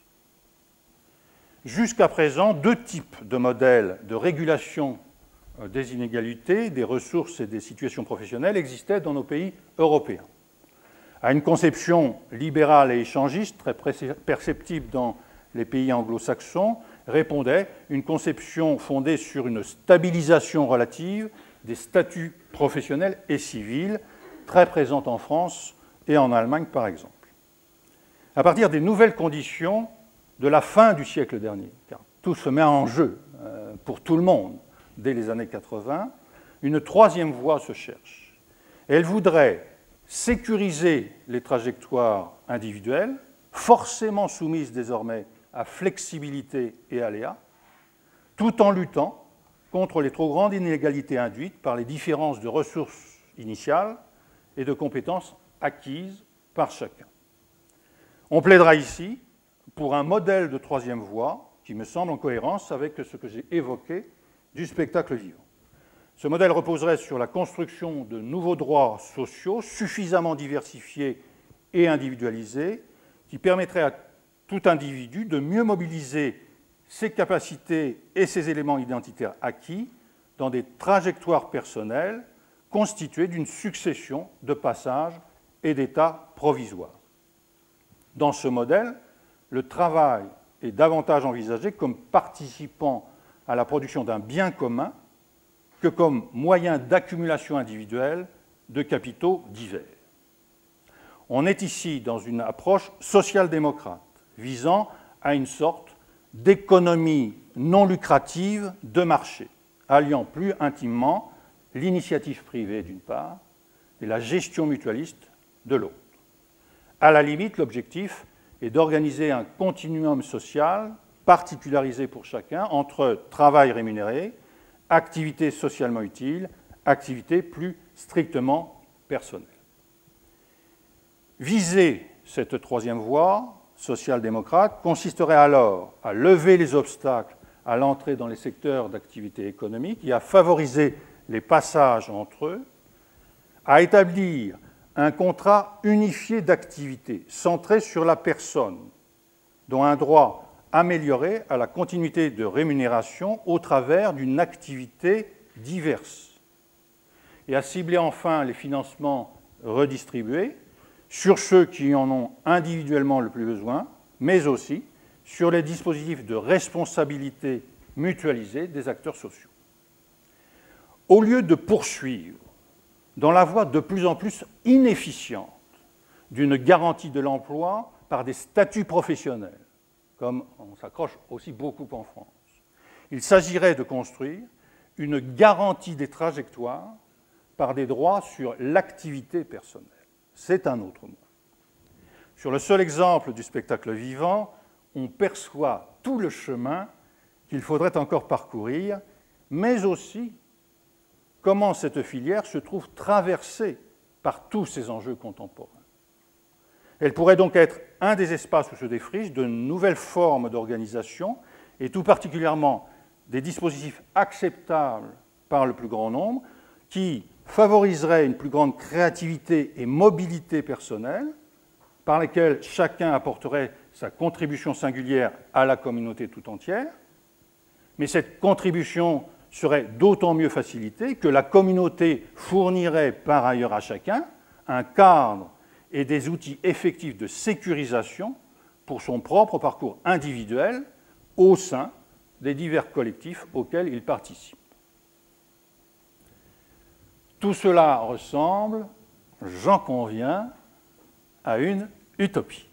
Jusqu'à présent, deux types de modèles de régulation des inégalités, des ressources et des situations professionnelles existaient dans nos pays européens. À une conception libérale et échangiste, très perceptible dans les pays anglo-saxons, répondait une conception fondée sur une stabilisation relative des statuts professionnels et civils, très présente en France et en Allemagne, par exemple. À partir des nouvelles conditions de la fin du siècle dernier, car tout se met en jeu pour tout le monde dès les années quatre-vingt, une troisième voie se cherche. Elle voudrait sécuriser les trajectoires individuelles, forcément soumises désormais à flexibilité et aléas, tout en luttant contre les trop grandes inégalités induites par les différences de ressources initiales et de compétences acquises par chacun. On plaidera ici pour un modèle de troisième voie qui me semble en cohérence avec ce que j'ai évoqué du spectacle vivant. Ce modèle reposerait sur la construction de nouveaux droits sociaux suffisamment diversifiés et individualisés qui permettraient à tout individu de mieux mobiliser ses capacités et ses éléments identitaires acquis dans des trajectoires personnelles constituées d'une succession de passages et d'états provisoires. Dans ce modèle, le travail est davantage envisagé comme participant à la production d'un bien commun que comme moyen d'accumulation individuelle de capitaux divers. On est ici dans une approche social-démocrate visant à une sorte d'économie non lucrative de marché, alliant plus intimement l'initiative privée d'une part et la gestion mutualiste de l'autre. À la limite, l'objectif est d'organiser un continuum social particularisé pour chacun entre travail rémunéré, activité socialement utile, activité plus strictement personnelle. Viser cette troisième voie social-démocrate consisterait alors à lever les obstacles à l'entrée dans les secteurs d'activité économique et à favoriser les passages entre eux, à établir un contrat unifié d'activité centré sur la personne, dont un droit amélioré à la continuité de rémunération au travers d'une activité diverse, et à cibler enfin les financements redistribués sur ceux qui en ont individuellement le plus besoin, mais aussi sur les dispositifs de responsabilité mutualisée des acteurs sociaux. Au lieu de poursuivre dans la voie de plus en plus inefficiente d'une garantie de l'emploi par des statuts professionnels, comme on s'accroche aussi beaucoup en France, il s'agirait de construire une garantie des trajectoires par des droits sur l'activité personnelle. C'est un autre mot. Sur le seul exemple du spectacle vivant, on perçoit tout le chemin qu'il faudrait encore parcourir, mais aussi comment cette filière se trouve traversée par tous ces enjeux contemporains. Elle pourrait donc être un des espaces où se défrichent de nouvelles formes d'organisation, et tout particulièrement des dispositifs acceptables par le plus grand nombre, qui favoriseraient une plus grande créativité et mobilité personnelle, par lesquelles chacun apporterait sa contribution singulière à la communauté tout entière, mais cette contribution serait d'autant mieux facilitée que la communauté fournirait par ailleurs à chacun un cadre et des outils effectifs de sécurisation pour son propre parcours individuel au sein des divers collectifs auxquels il participe. Tout cela ressemble, j'en conviens, à une utopie.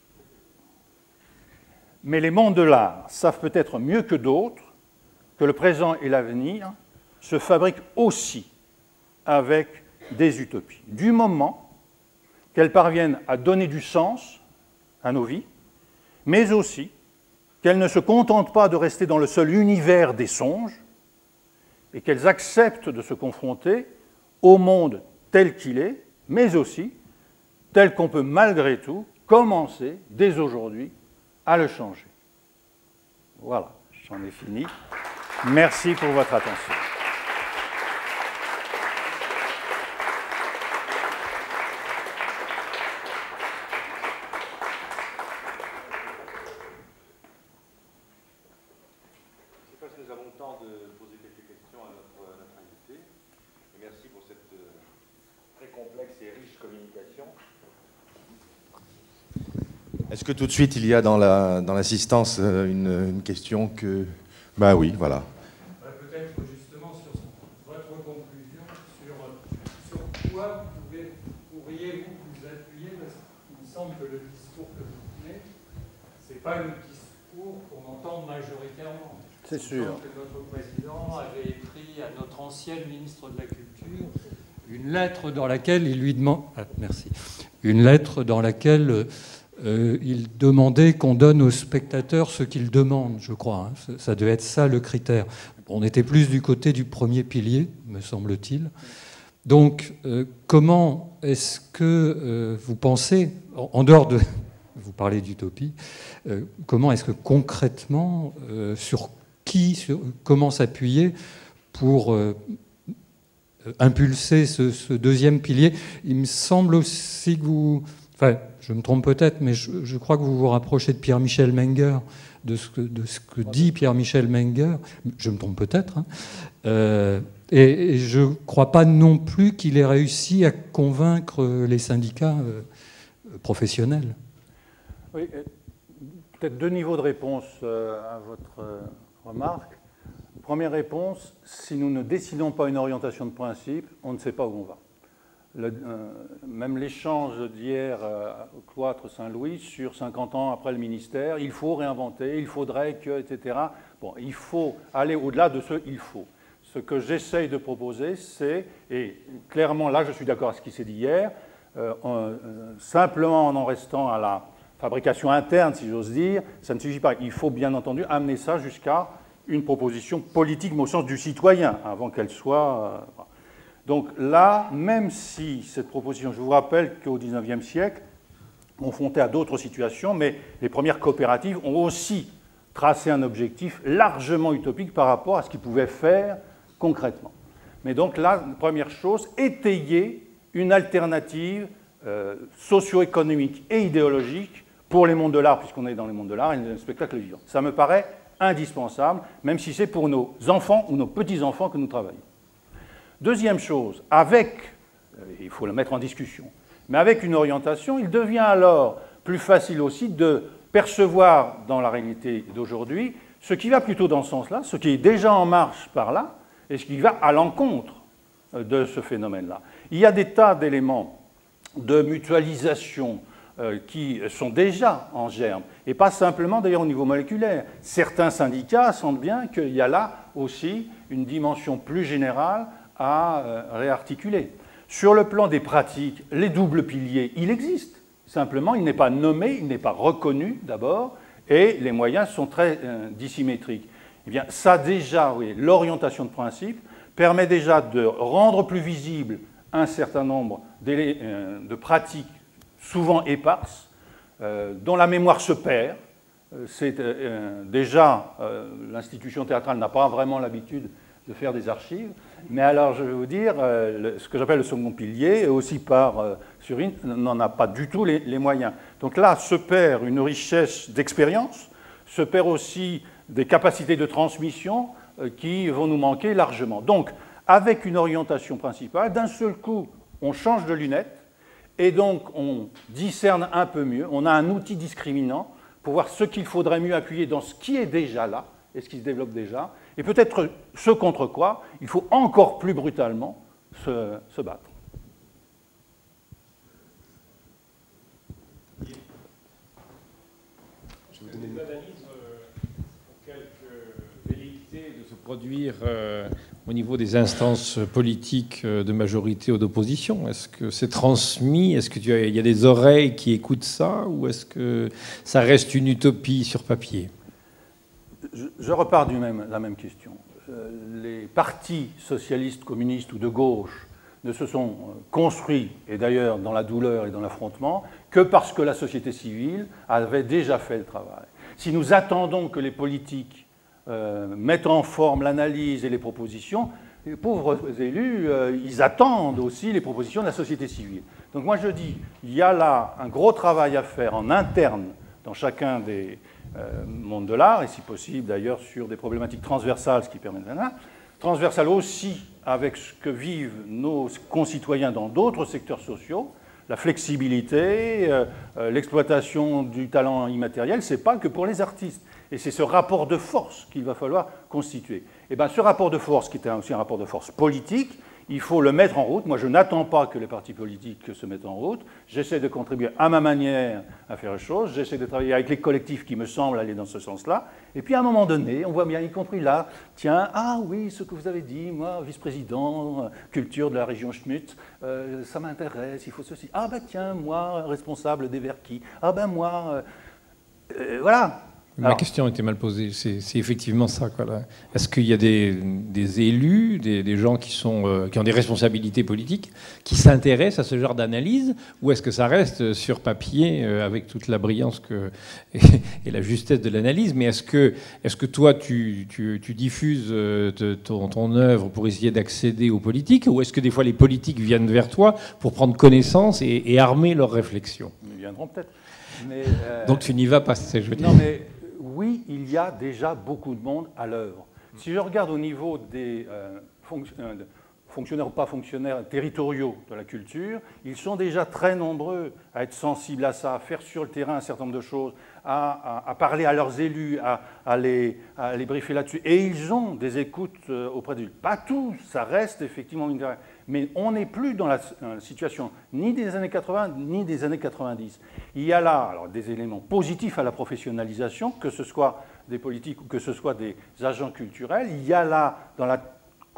Mais les mondes de l'art savent peut-être mieux que d'autres que le présent et l'avenir se fabriquent aussi avec des utopies, du moment qu'elles parviennent à donner du sens à nos vies, mais aussi qu'elles ne se contentent pas de rester dans le seul univers des songes et qu'elles acceptent de se confronter au monde tel qu'il est, mais aussi tel qu'on peut malgré tout commencer dès aujourd'hui à le changer. Voilà, j'en ai fini. Merci pour votre attention. Je ne sais pas si nous avons le temps de poser quelques questions à notre, à notre invité. Et merci pour cette euh, très complexe et riche communication. Est-ce que tout de suite il y a dans la, dans l'assistance une, une question que... Ben oui, voilà. Peut-être justement sur votre conclusion, sur, sur quoi pourriez-vous vous appuyer, parce qu'il me semble que le discours que vous tenez, ce n'est pas le discours qu'on entend majoritairement. C'est sûr. Que notre président avait écrit à notre ancienne ministre de la Culture une lettre dans laquelle il lui demande... Ah, merci. Une lettre dans laquelle... Euh, il demandait qu'on donne aux spectateurs ce qu'ils demandent, je crois. Hein. Ça devait être ça le critère. On était plus du côté du premier pilier, me semble-t-il. Donc, euh, comment est-ce que euh, vous pensez, en, en dehors de... Vous parlez d'utopie. Euh, comment est-ce que concrètement, euh, sur qui, sur, comment s'appuyer pour euh, impulser ce, ce deuxième pilier? Il me semble aussi que vous... Enfin, je me trompe peut-être, mais je, je crois que vous vous rapprochez de Pierre-Michel Menger, de ce que, de ce que dit Pierre-Michel Menger. Je me trompe peut-être. Hein. Euh, et, et je ne crois pas non plus qu'il ait réussi à convaincre les syndicats euh, professionnels. Oui, peut-être deux niveaux de réponse à votre remarque. Première réponse, si nous ne décidons pas une orientation de principe, on ne sait pas où on va. Le, euh, même l'échange d'hier euh, au cloître Saint-Louis sur cinquante ans après le ministère, il faut réinventer, il faudrait que, et cetera. Bon, il faut aller au-delà de ce « il faut ». ce que j'essaye de proposer, c'est, et clairement là je suis d'accord avec ce qui s'est dit hier, euh, euh, simplement en en restant à la fabrication interne, si j'ose dire, ça ne suffit pas. Il faut bien entendu amener ça jusqu'à une proposition politique, mais au sens du citoyen, avant qu'elle soit... Euh, donc là, même si cette proposition, je vous rappelle qu'au dix-neuvième siècle, confrontée à d'autres situations, mais les premières coopératives ont aussi tracé un objectif largement utopique par rapport à ce qu'ils pouvaient faire concrètement. Mais donc là, première chose, étayer une alternative euh, socio-économique et idéologique pour les mondes de l'art, puisqu'on est dans les mondes de l'art et le spectacle vivant. Ça me paraît indispensable, même si c'est pour nos enfants ou nos petits-enfants que nous travaillons. Deuxième chose, avec, il faut le mettre en discussion, mais avec une orientation, il devient alors plus facile aussi de percevoir dans la réalité d'aujourd'hui ce qui va plutôt dans ce sens-là, ce qui est déjà en marche par là, et ce qui va à l'encontre de ce phénomène-là. Il y a des tas d'éléments de mutualisation euh, qui sont déjà en germe, et pas simplement d'ailleurs au niveau moléculaire. Certains syndicats sentent bien qu'il y a là aussi une dimension plus générale à euh, réarticuler. Sur le plan des pratiques, les doubles piliers, il existe. Simplement, il n'est pas nommé, il n'est pas reconnu d'abord, et les moyens sont très euh, dissymétriques. Eh bien, ça déjà, oui, l'orientation de principe permet déjà de rendre plus visible un certain nombre euh, de pratiques souvent éparses, euh, dont la mémoire se perd. C'est, euh, déjà, euh, l'institution théâtrale n'a pas vraiment l'habitude de faire des archives, mais alors je vais vous dire, euh, le, ce que j'appelle le second pilier, aussi par euh, Surine, n'en a pas du tout les, les moyens. Donc là se perd une richesse d'expérience, se perd aussi des capacités de transmission euh, qui vont nous manquer largement. Donc, avec une orientation principale, d'un seul coup, on change de lunettes, et donc on discerne un peu mieux, on a un outil discriminant pour voir ce qu'il faudrait mieux appuyer dans ce qui est déjà là, et ce qui se développe déjà, et peut-être ce contre quoi il faut encore plus brutalement se, se battre. Je vais vous donner une analyse pour quelques velléités de se produire euh, au niveau des instances politiques de majorité ou d'opposition. Est-ce que c'est transmis? Est-ce qu'il y a des oreilles qui écoutent ça? Ou est-ce que ça reste une utopie sur papier? Je, je repars de même, la même question. Euh, les partis socialistes, communistes ou de gauche ne se sont construits, et d'ailleurs dans la douleur et dans l'affrontement, que parce que la société civile avait déjà fait le travail. Si nous attendons que les politiques euh, mettent en forme l'analyse et les propositions, les pauvres élus, euh, ils attendent aussi les propositions de la société civile. Donc moi je dis, il y a là un gros travail à faire en interne dans chacun des Euh, monde de l'art, et si possible d'ailleurs sur des problématiques transversales, ce qui permet de là, transversales aussi avec ce que vivent nos concitoyens dans d'autres secteurs sociaux, la flexibilité, euh, euh, l'exploitation du talent immatériel, c'est pas que pour les artistes. Et c'est ce rapport de force qu'il va falloir constituer. Et bien ce rapport de force, qui est aussi un rapport de force politique, il faut le mettre en route. Moi, je n'attends pas que les partis politiques se mettent en route. J'essaie de contribuer à ma manière à faire les choses. J'essaie de travailler avec les collectifs qui me semblent aller dans ce sens-là. Et puis, à un moment donné, on voit bien, y compris là, tiens, ah oui, ce que vous avez dit, moi, vice-président, euh, culture de la région Schmutz, euh, ça m'intéresse, il faut ceci. Ah ben tiens, moi, responsable des Verquis. Ah ben moi, euh, euh, voilà. Ma Alors, question était mal posée, c'est effectivement ça. Est-ce qu'il y a des, des élus, des, des gens qui, sont, euh, qui ont des responsabilités politiques, qui s'intéressent à ce genre d'analyse, ou est-ce que ça reste sur papier, euh, avec toute la brillance que, et, et la justesse de l'analyse? Mais est-ce que, est-ce que toi, tu, tu, tu diffuses euh, te, ton, ton œuvre pour essayer d'accéder aux politiques, ou est-ce que des fois les politiques viennent vers toi pour prendre connaissance et, et armer leurs réflexions? Ils viendront peut-être. Mais, euh, Donc tu n'y vas pas, c'est ce que je veux dire. Non, mais oui, il y a déjà beaucoup de monde à l'œuvre. Si je regarde au niveau des euh, fonc- euh, fonctionnaires ou pas fonctionnaires territoriaux de la culture, ils sont déjà très nombreux à être sensibles à ça, à faire sur le terrain un certain nombre de choses, à, à, à parler à leurs élus, à, à, les, à les briefer là-dessus. Et ils ont des écoutes euh, auprès d'eux. Pas tous, ça reste effectivement une... Mais on n'est plus dans la situation ni des années quatre-vingts, ni des années quatre-vingt-dix. Il y a là alors, des éléments positifs à la professionnalisation, que ce soit des politiques ou que ce soit des agents culturels. Il y a là, dans la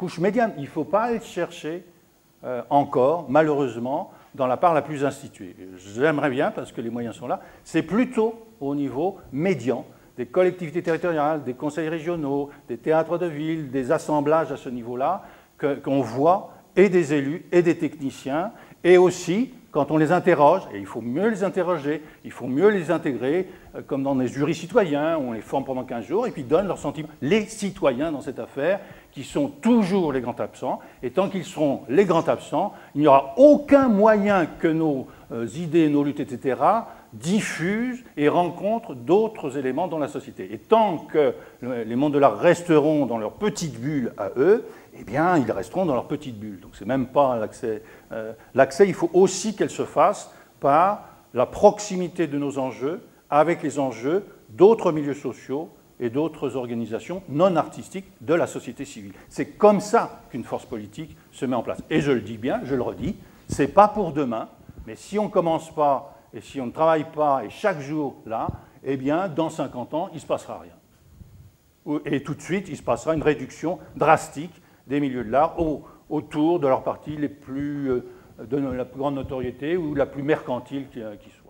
couche médiane. Il ne faut pas aller chercher euh, encore, malheureusement, dans la part la plus instituée. J'aimerais bien, parce que les moyens sont là, c'est plutôt au niveau médian, des collectivités territoriales, des conseils régionaux, des théâtres de ville, des assemblages à ce niveau-là, qu'on voit, et des élus, et des techniciens, et aussi, quand on les interroge, et il faut mieux les interroger, il faut mieux les intégrer, euh, comme dans des jurys citoyens, où on les forme pendant quinze jours, et puis donnent leur sentiment. Les citoyens dans cette affaire, qui sont toujours les grands absents, et tant qu'ils seront les grands absents, il n'y aura aucun moyen que nos euh, idées, nos luttes, et cetera, diffusent et rencontrent d'autres éléments dans la société. Et tant que les mondes de l'art resteront dans leur petite bulle à eux, eh bien, ils resteront dans leur petite bulle. Donc, c'est même pas l'accès. Euh, l'accès, il faut aussi qu'elle se fasse par la proximité de nos enjeux avec les enjeux d'autres milieux sociaux et d'autres organisations non artistiques de la société civile. C'est comme ça qu'une force politique se met en place. Et je le dis bien, je le redis, c'est pas pour demain, mais si on ne commence pas et si on ne travaille pas, et chaque jour là, eh bien, dans cinquante ans, il ne se passera rien. Et tout de suite, il se passera une réduction drastique des milieux de l'art au, autour de leurs parties les plus, de la plus grande notoriété ou la plus mercantile qui, qui soit.